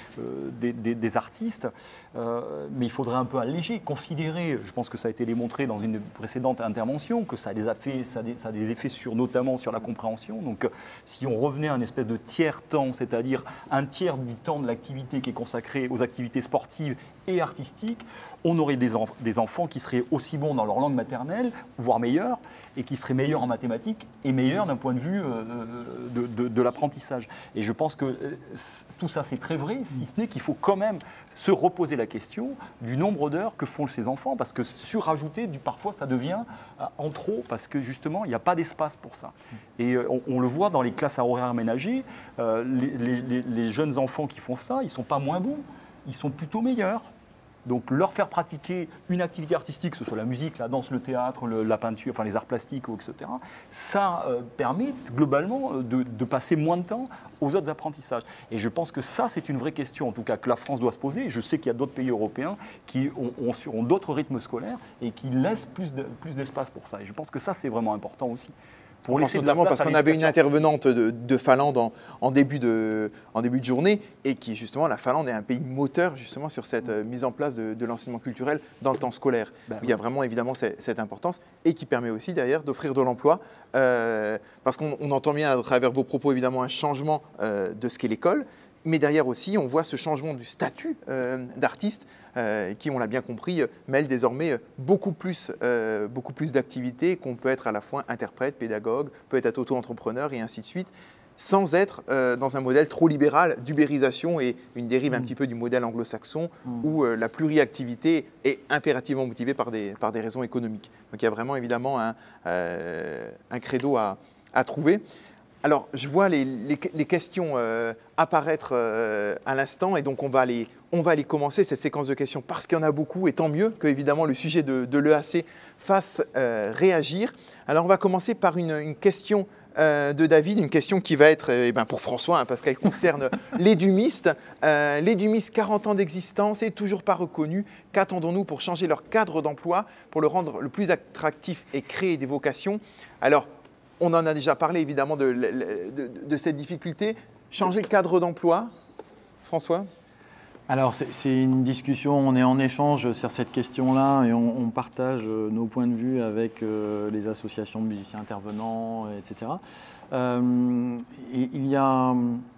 des artistes. Mais il faudrait un peu alléger, considérer, je pense que ça a été démontré dans une précédente intervention, que ça a des effets notamment sur la compréhension. Donc si on revenait à une espèce de tiers-temps, c'est-à-dire un tiers du temps de l'activité qui est consacré aux activités sportives et artistiques, on aurait des enfants qui seraient aussi bons dans leur langue maternelle, voire meilleurs, et qui seraient meilleurs en mathématiques et meilleurs d'un point de vue de l'apprentissage. Et je pense que tout ça, c'est très vrai, si ce n'est qu'il faut quand même se reposer la question du nombre d'heures que font ces enfants, parce que surajouter, parfois, ça devient en trop, parce que justement, il n'y a pas d'espace pour ça. Et on le voit dans les classes à horaires aménagés, les jeunes enfants qui font ça, ils ne sont pas moins bons, ils sont plutôt meilleurs. Donc leur faire pratiquer une activité artistique, que ce soit la musique, la danse, le théâtre, la peinture, enfin les arts plastiques, etc., ça permet globalement de passer moins de temps aux autres apprentissages. Et je pense que ça, c'est une vraie question, en tout cas, que la France doit se poser. Je sais qu'il y a d'autres pays européens qui ont d'autres rythmes scolaires et qui laissent plus d'espace pour ça. Et je pense que ça, c'est vraiment important aussi. On pense notamment parce qu'on avait une intervenante de Finlande en début de journée et qui, justement, la Finlande est un pays moteur, justement, sur cette mise en place de l'enseignement culturel dans le temps scolaire. Il y a vraiment, évidemment, cette importance et qui permet aussi, derrière, d'offrir de l'emploi parce qu'on entend bien, à travers vos propos, évidemment, un changement de ce qu'est l'école. Mais derrière aussi, on voit ce changement du statut d'artiste qui, on l'a bien compris, mêle désormais beaucoup plus d'activités, qu'on peut être à la fois interprète, pédagogue, peut être auto-entrepreneur et ainsi de suite, sans être dans un modèle trop libéral d'ubérisation et une dérive un petit peu du modèle anglo-saxon où la pluriactivité est impérativement motivée par des raisons économiques. Donc il y a vraiment évidemment un credo à trouver. Alors, je vois les questions apparaître à l'instant et donc on va aller commencer cette séquence de questions parce qu'il y en a beaucoup et tant mieux que évidemment le sujet de l'EAC fasse réagir. Alors, on va commencer par une question de David, une question qui va être pour François parce qu'elle concerne les Dumistes. Les Dumistes, 40 ans d'existence et toujours pas reconnus. Qu'attendons-nous pour changer leur cadre d'emploi, pour le rendre le plus attractif et créer des vocations? Alors, on en a déjà parlé évidemment de cette difficulté. Changer le cadre d'emploi, François? Alors c'est une discussion, on est en échange sur cette question-là et on partage nos points de vue avec les associations de musiciens intervenants, etc. Il y a,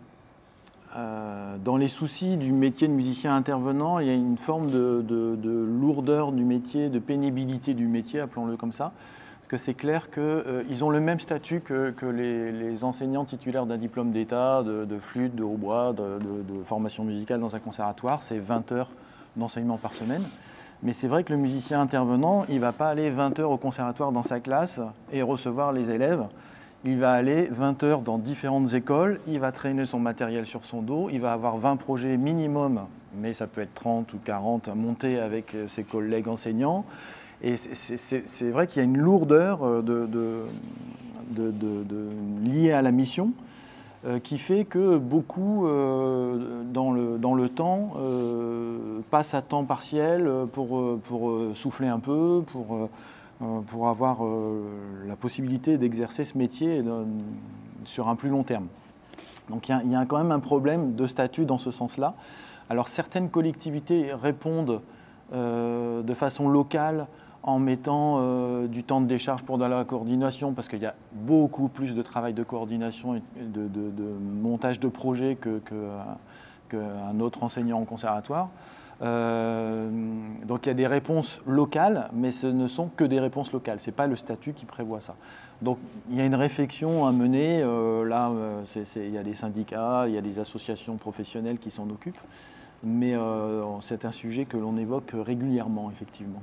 dans les soucis du métier de musicien intervenant, il y a une forme de lourdeur du métier, de pénibilité du métier, appelons-le comme ça. Parce que c'est clair qu'ils ont le même statut que les enseignants titulaires d'un diplôme d'État, de flûte, de hautbois, de formation musicale dans un conservatoire. C'est 20 heures d'enseignement par semaine. Mais c'est vrai que le musicien intervenant, il ne va pas aller 20 heures au conservatoire dans sa classe et recevoir les élèves. Il va aller 20 heures dans différentes écoles, il va traîner son matériel sur son dos, il va avoir 20 projets minimum mais ça peut être 30 ou 40 à monter avec ses collègues enseignants. Et c'est vrai qu'il y a une lourdeur liée à la mission qui fait que beaucoup, dans le temps, passent à temps partiel pour souffler un peu, pour avoir la possibilité d'exercer ce métier sur un plus long terme. Donc il y a quand même un problème de statut dans ce sens-là. Alors certaines collectivités répondent de façon locale en mettant du temps de décharge pour de la coordination, parce qu'il y a beaucoup plus de travail de coordination et de montage de projet qu'un autre enseignant au conservatoire. Donc il y a des réponses locales, mais ce ne sont que des réponses locales. Ce n'est pas le statut qui prévoit ça. Donc il y a une réflexion à mener. Là, il y a des syndicats, il y a des associations professionnelles qui s'en occupent. Mais c'est un sujet que l'on évoque régulièrement, effectivement.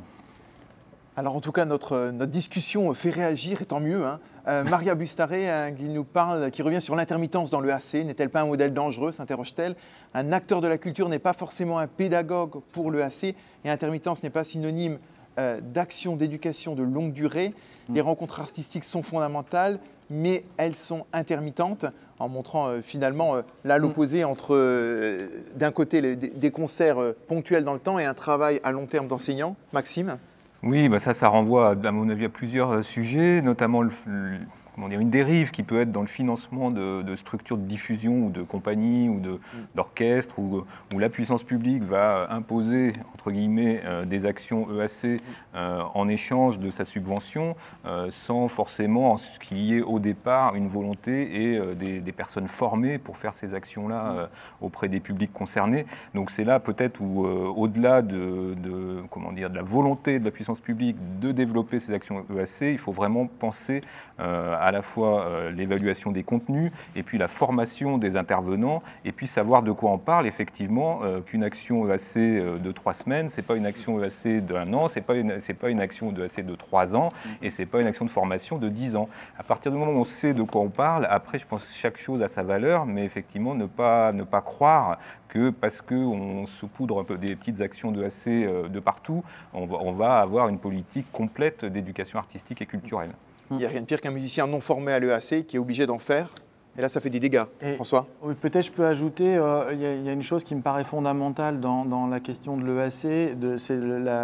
Alors en tout cas, notre discussion fait réagir, et tant mieux. Maria Bustaré, qui revient sur l'intermittence dans le AC. N'est-elle pas un modèle dangereux, s'interroge-t-elle. Un acteur de la culture n'est pas forcément un pédagogue pour le AC, et intermittence n'est pas synonyme d'action d'éducation de longue durée. Les rencontres artistiques sont fondamentales, mais elles sont intermittentes, en montrant finalement là l'opposé entre d'un côté des concerts ponctuels dans le temps et un travail à long terme d'enseignants. Maxime ? Oui, bah ça renvoie à mon avis à plusieurs sujets, notamment une dérive qui peut être dans le financement de structures de diffusion ou de compagnies ou d'orchestres où la puissance publique va imposer, entre guillemets, des actions EAC en échange de sa subvention sans forcément qu'il y ait au départ une volonté et des personnes formées pour faire ces actions-là auprès des publics concernés. Donc c'est là peut-être où, au-delà de la volonté de la puissance publique de développer ces actions EAC, il faut vraiment penser à la fois l'évaluation des contenus et puis la formation des intervenants et puis savoir de quoi on parle effectivement, qu'une action EAC de 3 semaines, c'est pas une action EAC d'1 an, c'est pas une action EAC de 3 ans et c'est pas une action de formation de 10 ans. À partir du moment où on sait de quoi on parle, après je pense que chaque chose a sa valeur, mais effectivement ne pas croire que parce qu'on saupoudre un peu des petites actions d'EAC de partout, on va avoir une politique complète d'éducation artistique et culturelle. Il n'y a rien de pire qu'un musicien non formé à l'EAC qui est obligé d'en faire. Et là, ça fait des dégâts. François ? Oui, peut-être je peux ajouter, il y a une chose qui me paraît fondamentale dans la question de l'EAC, c'est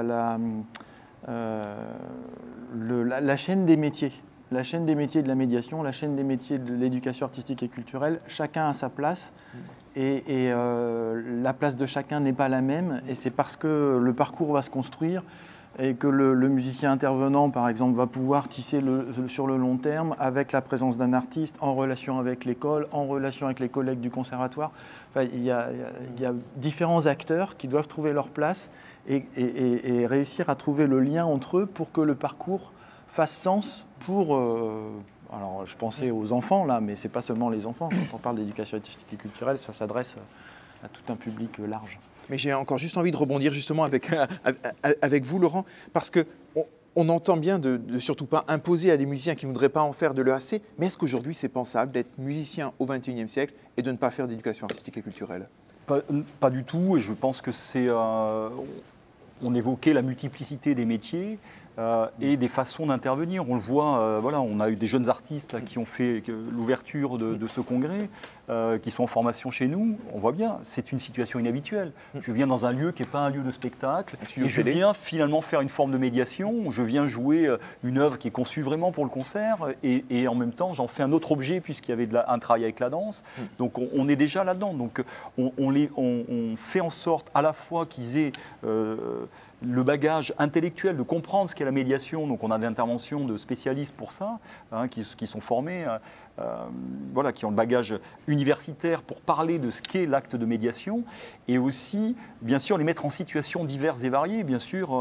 la chaîne des métiers. La chaîne des métiers de la médiation, la chaîne des métiers de l'éducation artistique et culturelle, chacun a sa place. Et la place de chacun n'est pas la même. Et c'est parce que le parcours va se construire et que le musicien intervenant, par exemple, va pouvoir tisser sur le long terme avec la présence d'un artiste, en relation avec l'école, en relation avec les collègues du conservatoire. Enfin, il y a différents acteurs qui doivent trouver leur place et réussir à trouver le lien entre eux pour que le parcours fasse sens pour... alors, je pensais aux enfants, là, mais ce n'est pas seulement les enfants. Quand on parle d'éducation artistique et culturelle, ça s'adresse à tout un public large. Mais j'ai encore juste envie de rebondir justement avec vous, Laurent, parce qu'on entend bien de surtout pas imposer à des musiciens qui ne voudraient pas en faire de l'EAC, mais est-ce qu'aujourd'hui c'est pensable d'être musicien au XXIe siècle et de ne pas faire d'éducation artistique et culturelle ? Pas du tout, et je pense que c'est... on évoquait la multiplicité des métiers et des façons d'intervenir. On le voit, voilà, on a eu des jeunes artistes qui ont fait l'ouverture de ce congrès, qui sont en formation chez nous. On voit bien, c'est une situation inhabituelle. Je viens dans un lieu qui n'est pas un lieu de spectacle et je viens finalement faire une forme de médiation. Je viens jouer une œuvre qui est conçue vraiment pour le concert et en même temps, j'en fais un autre objet puisqu'il y avait un travail avec la danse. Donc on est déjà là-dedans. Donc on fait en sorte à la fois qu'ils aient... le bagage intellectuel de comprendre ce qu'est la médiation. Donc on a des interventions de spécialistes pour ça, qui sont formés, voilà, qui ont le bagage universitaire pour parler de ce qu'est l'acte de médiation, et aussi, bien sûr, les mettre en situations diverses et variées. Bien sûr,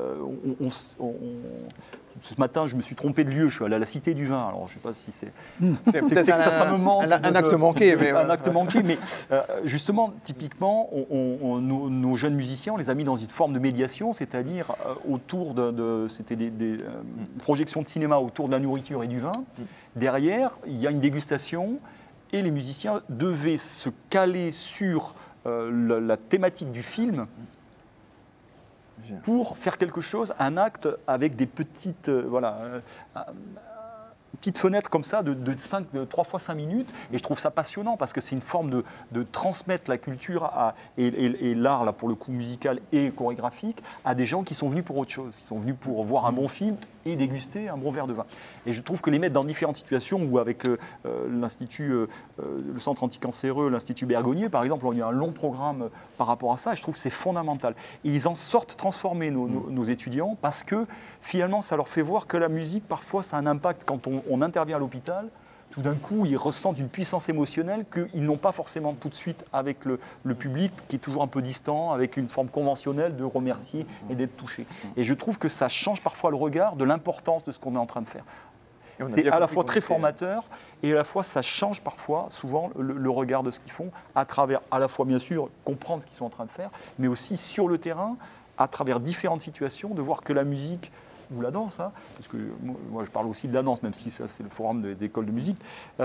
ce matin, je me suis trompé de lieu, je suis allé à la Cité du Vin. Alors, je ne sais pas si c'est... C'est peut-être un acte manqué. Mais un acte manqué, mais justement, typiquement, nos jeunes musiciens, on les a mis dans une forme de médiation, c'est-à-dire autour c'était des projections de cinéma autour de la nourriture et du vin. Derrière, il y a une dégustation et les musiciens devaient se caler sur la thématique du film pour faire quelque chose, un acte avec des petites, petites fenêtres comme ça de 3 fois 5 minutes, et je trouve ça passionnant parce que c'est une forme de transmettre la culture et l'art, là pour le coup musical et chorégraphique, à des gens qui sont venus pour autre chose, ils sont venus pour voir un bon film et déguster un bon verre de vin. Et je trouve que les mettre dans différentes situations, où avec l'Institut, le Centre anticancéreux, l'Institut Bergonié par exemple, il y a un long programme par rapport à ça, et je trouve que c'est fondamental. Et ils en sortent transformés, nos étudiants, parce que finalement ça leur fait voir que la musique, parfois ça a un impact quand on intervient à l'hôpital. Tout d'un coup, ils ressentent une puissance émotionnelle qu'ils n'ont pas forcément tout de suite avec le public, qui est toujours un peu distant, avec une forme conventionnelle de remercier et d'être touché. Et je trouve que ça change parfois le regard de l'importance de ce qu'on est en train de faire. C'est à la fois très formateur, et à la fois ça change parfois, souvent, le regard de ce qu'ils font, à travers, à la fois bien sûr, comprendre ce qu'ils sont en train de faire, mais aussi sur le terrain, à travers différentes situations, de voir que la musique ou la danse, hein, parce que moi je parle aussi de la danse, même si ça c'est le forum des écoles de musique,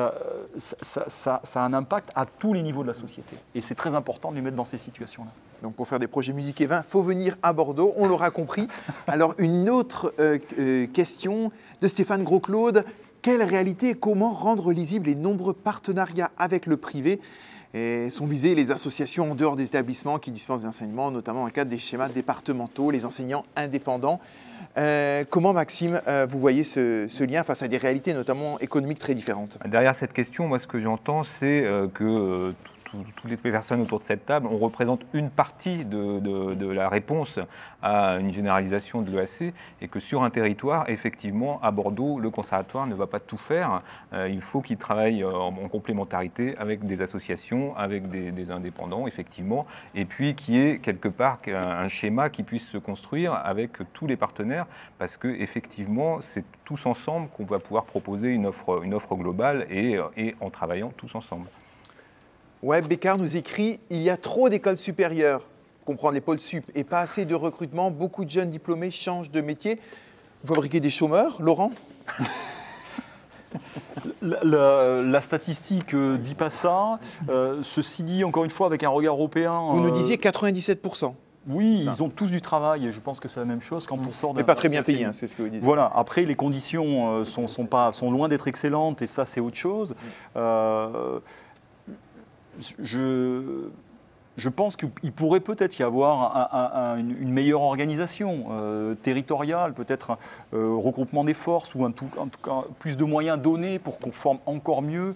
ça a un impact à tous les niveaux de la société. Et c'est très important de les mettre dans ces situations-là. Donc pour faire des projets musique et vin, il faut venir à Bordeaux, on l'aura compris. Alors une autre question de Stéphane Gros-Claude. Quelle réalité et comment rendre lisibles les nombreux partenariats avec le privé ? Et sont visées les associations en dehors des établissements qui dispensent des enseignements, notamment dans le cadre des schémas départementaux, les enseignants indépendants. Comment, Maxime, vous voyez ce lien face à des réalités notamment économiques très différentes ? Derrière cette question, moi ce que j'entends, c'est que toutes les personnes autour de cette table, on représente une partie de la réponse à une généralisation de l'EAC, et que sur un territoire, effectivement, à Bordeaux, le conservatoire ne va pas tout faire. Il faut qu'il travaille en complémentarité avec des associations, avec des indépendants, effectivement, et puis qu'il y ait quelque part un schéma qui puisse se construire avec tous les partenaires, parce que effectivement, c'est tous ensemble qu'on va pouvoir proposer une offre globale et en travaillant tous ensemble. Ouais, Bécard nous écrit « Il y a trop d'écoles supérieures, comprendre les pôles sup, et pas assez de recrutement. Beaucoup de jeunes diplômés changent de métier. Vous fabriquez des chômeurs, Laurent ?» La statistique ne dit pas ça. Ceci dit, encore une fois, avec un regard européen… Vous nous disiez 97%. Oui, ils ont tous du travail, et je pense que c'est la même chose quand on sort d'un… Mais pas très bien payé, hein, c'est ce que vous dites. Voilà, après les conditions sont loin d'être excellentes, et ça c'est autre chose. Je pense qu'il pourrait peut-être y avoir une meilleure organisation territoriale, peut-être regroupement des forces, ou en tout cas plus de moyens donnés pour qu'on forme encore mieux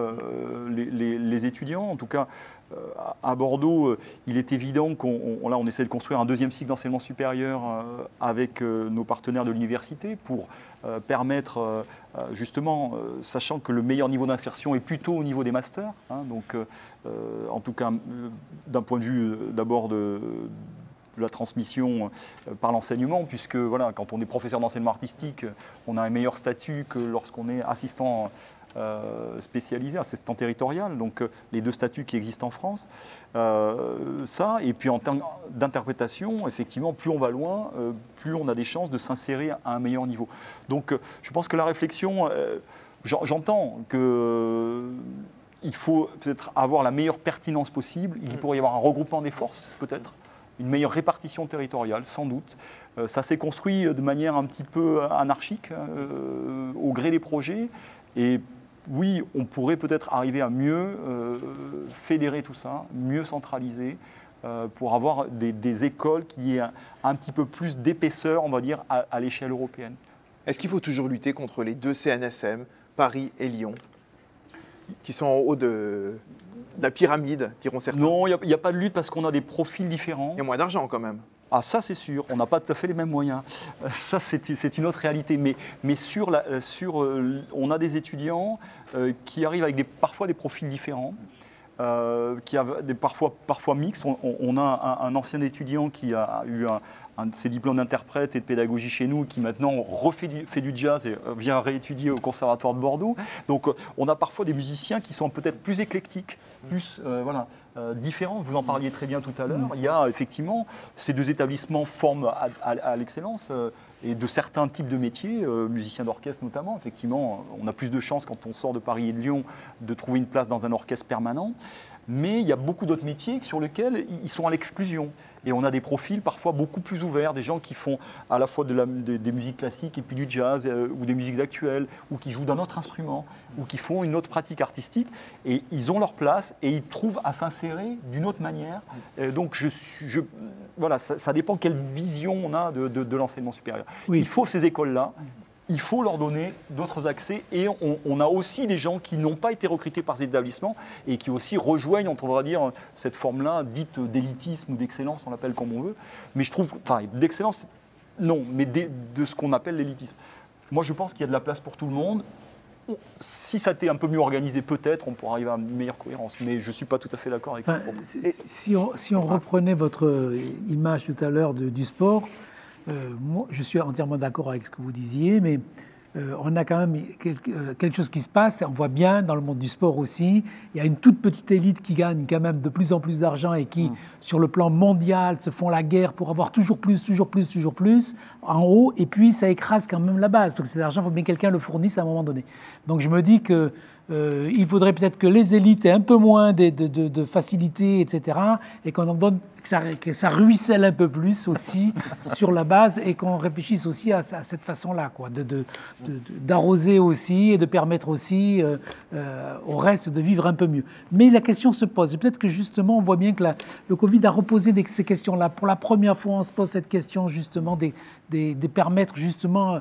les étudiants. En tout cas, à Bordeaux, il est évident qu'on essaie de construire un deuxième cycle d'enseignement supérieur avec nos partenaires de l'université pour permettre, justement, sachant que le meilleur niveau d'insertion est plutôt au niveau des masters, hein, donc en tout cas d'un point de vue d'abord de la transmission par l'enseignement, puisque voilà, quand on est professeur d'enseignement artistique, on a un meilleur statut que lorsqu'on est assistant spécialisé, assistant territorial, donc les deux statuts qui existent en France. Ça, et puis en termes d'interprétation, effectivement, plus on va loin, plus on a des chances de s'insérer à un meilleur niveau. Donc je pense que la réflexion, j'entends qu'il faut peut-être avoir la meilleure pertinence possible, il pourrait y avoir un regroupement des forces, peut-être, une meilleure répartition territoriale, sans doute. Ça s'est construit de manière un petit peu anarchique, au gré des projets, et oui, on pourrait peut-être arriver à mieux fédérer tout ça, mieux centraliser, pour avoir des écoles qui aient un petit peu plus d'épaisseur, on va dire, à l'échelle européenne. Est-ce qu'il faut toujours lutter contre les deux CNSM, Paris et Lyon, qui sont en haut de la pyramide, diront certains? Non, il n'y a pas de lutte parce qu'on a des profils différents. Il y a moins d'argent quand même. Ah, ça c'est sûr, on n'a pas tout à fait les mêmes moyens. Ça c'est une autre réalité. Mais on a des étudiants qui arrivent avec parfois des profils différents, qui ont parfois mixtes. On a un ancien étudiant qui a eu un de ses diplômes d'interprète et de pédagogie chez nous, qui maintenant fait du jazz et vient réétudier au Conservatoire de Bordeaux. Donc on a parfois des musiciens qui sont peut-être plus éclectiques, plus différents. Vous en parliez très bien tout à l'heure. Il y a effectivement, ces deux établissements forment à l'excellence et de certains types de métiers, musiciens d'orchestre notamment. Effectivement, on a plus de chances quand on sort de Paris et de Lyon de trouver une place dans un orchestre permanent. Mais il y a beaucoup d'autres métiers sur lesquels ils sont à l'exclusion. Et on a des profils parfois beaucoup plus ouverts, des gens qui font à la fois des musiques classiques et puis du jazz, ou des musiques actuelles, ou qui jouent d'un autre instrument, ou qui font une autre pratique artistique. Et ils ont leur place et ils trouvent à s'insérer d'une autre manière. Donc voilà, ça dépend quelle vision on a de l'enseignement supérieur. Oui. Il faut ces écoles-là. Il faut leur donner d'autres accès et on a aussi des gens qui n'ont pas été recrutés par ces établissements et qui aussi rejoignent, on va dire, cette forme-là dite d'élitisme ou d'excellence, on l'appelle comme on veut. Mais je trouve, enfin, d'excellence, non, mais de ce qu'on appelle l'élitisme. Moi, je pense qu'il y a de la place pour tout le monde. Si ça était un peu mieux organisé, peut-être, on pourrait arriver à une meilleure cohérence. Mais je ne suis pas tout à fait d'accord avec ça. Si on reprenait votre image tout à l'heure du sport, moi, je suis entièrement d'accord avec ce que vous disiez, mais on a quand même quelque chose qui se passe. On voit bien dans le monde du sport aussi, il y a une toute petite élite qui gagne quand même de plus en plus d'argent et qui, sur le plan mondial, se font la guerre pour avoir toujours plus en haut, et puis ça écrase quand même la base, parce que cet argent, il faut bien que quelqu'un le fournisse à un moment donné. Donc je me dis que il faudrait peut-être que les élites aient un peu moins de facilité, etc., et qu'on en donne, que ça ruisselle un peu plus aussi sur la base, et qu'on réfléchisse aussi à cette façon-là, quoi, d'arroser aussi et de permettre aussi au reste de vivre un peu mieux. Mais la question se pose. Peut-être que justement, on voit bien que le Covid a reposé ces questions-là. Pour la première fois, on se pose cette question justement de permettre justement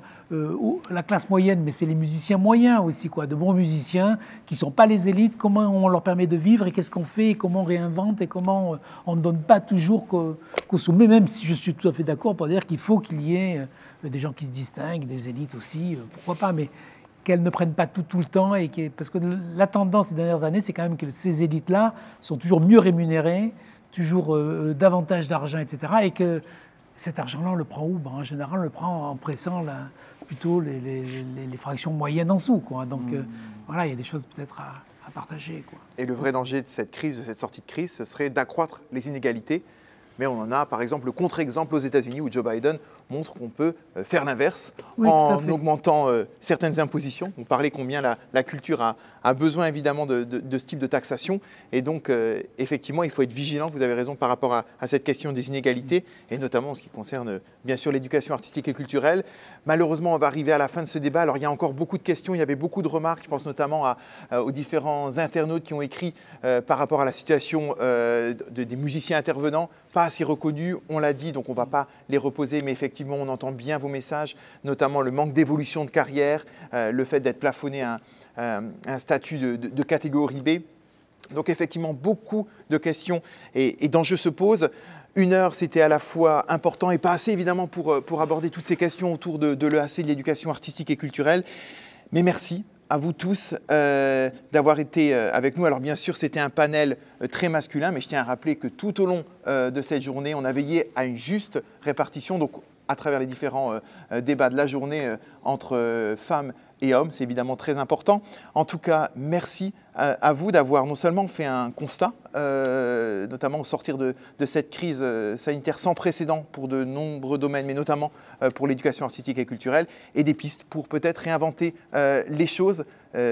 la classe moyenne, mais c'est les musiciens moyens aussi, quoi, de bons musiciens qui ne sont pas les élites, comment on leur permet de vivre et qu'est-ce qu'on fait et comment on réinvente et comment on ne donne pas toujours qu'au sommet, même si je suis tout à fait d'accord pour dire qu'il faut qu'il y ait des gens qui se distinguent, des élites aussi, pourquoi pas, mais qu'elles ne prennent pas tout le temps, parce que la tendance ces dernières années, c'est quand même que ces élites-là sont toujours mieux rémunérées, toujours davantage d'argent, etc., et que cet argent-là, on le prend où? En général, on le prend en pressant plutôt les fractions moyennes en dessous, quoi. Donc voilà, il y a des choses peut-être à partager, quoi. Et le vrai danger de cette crise, de cette sortie de crise, ce serait d'accroître les inégalités. Mais on en a par exemple le contre-exemple aux États-Unis où Joe Biden montre qu'on peut faire l'inverse en augmentant certaines impositions. On parlait combien la culture a besoin évidemment de ce type de taxation. Et donc effectivement, il faut être vigilant, vous avez raison, par rapport à cette question des inégalités, et notamment en ce qui concerne bien sûr l'éducation artistique et culturelle. Malheureusement, on va arriver à la fin de ce débat. Alors il y a encore beaucoup de questions, il y avait beaucoup de remarques. Je pense notamment aux différents internautes qui ont écrit par rapport à la situation des musiciens intervenants, pas assez reconnus, on l'a dit, donc on ne va pas les reposer, mais effectivement, on entend bien vos messages, notamment le manque d'évolution de carrière, le fait d'être plafonné à un statut de catégorie B. Donc effectivement, beaucoup de questions et d'enjeux se posent. Une heure, c'était à la fois important et pas assez, évidemment, pour aborder toutes ces questions autour de l'EAC, de l'éducation artistique et culturelle. Mais merci à vous tous d'avoir été avec nous. Alors bien sûr, c'était un panel très masculin, mais je tiens à rappeler que tout au long de cette journée, on a veillé à une juste répartition, donc à travers les différents débats de la journée entre femmes et hommes, c'est évidemment très important. En tout cas, merci à vous d'avoir non seulement fait un constat, notamment au sortir de cette crise sanitaire sans précédent pour de nombreux domaines, mais notamment pour l'éducation artistique et culturelle, et des pistes pour peut-être réinventer les choses,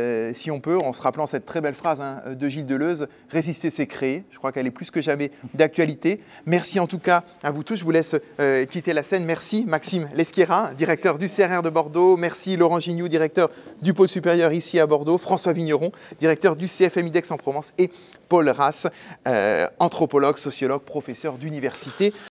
si on peut, en se rappelant cette très belle phrase de Gilles Deleuze, « Résister, c'est créer ». Je crois qu'elle est plus que jamais d'actualité. Merci en tout cas à vous tous. Je vous laisse quitter la scène. Merci Maxime Lesquiera, directeur du CRR de Bordeaux. Merci Laurent Gignoux, directeur du pôle supérieur ici à Bordeaux. François Vigneron, directeur du CFMI d'Aix-en-Provence. Et Paul Rass, anthropologue, sociologue, professeur d'université.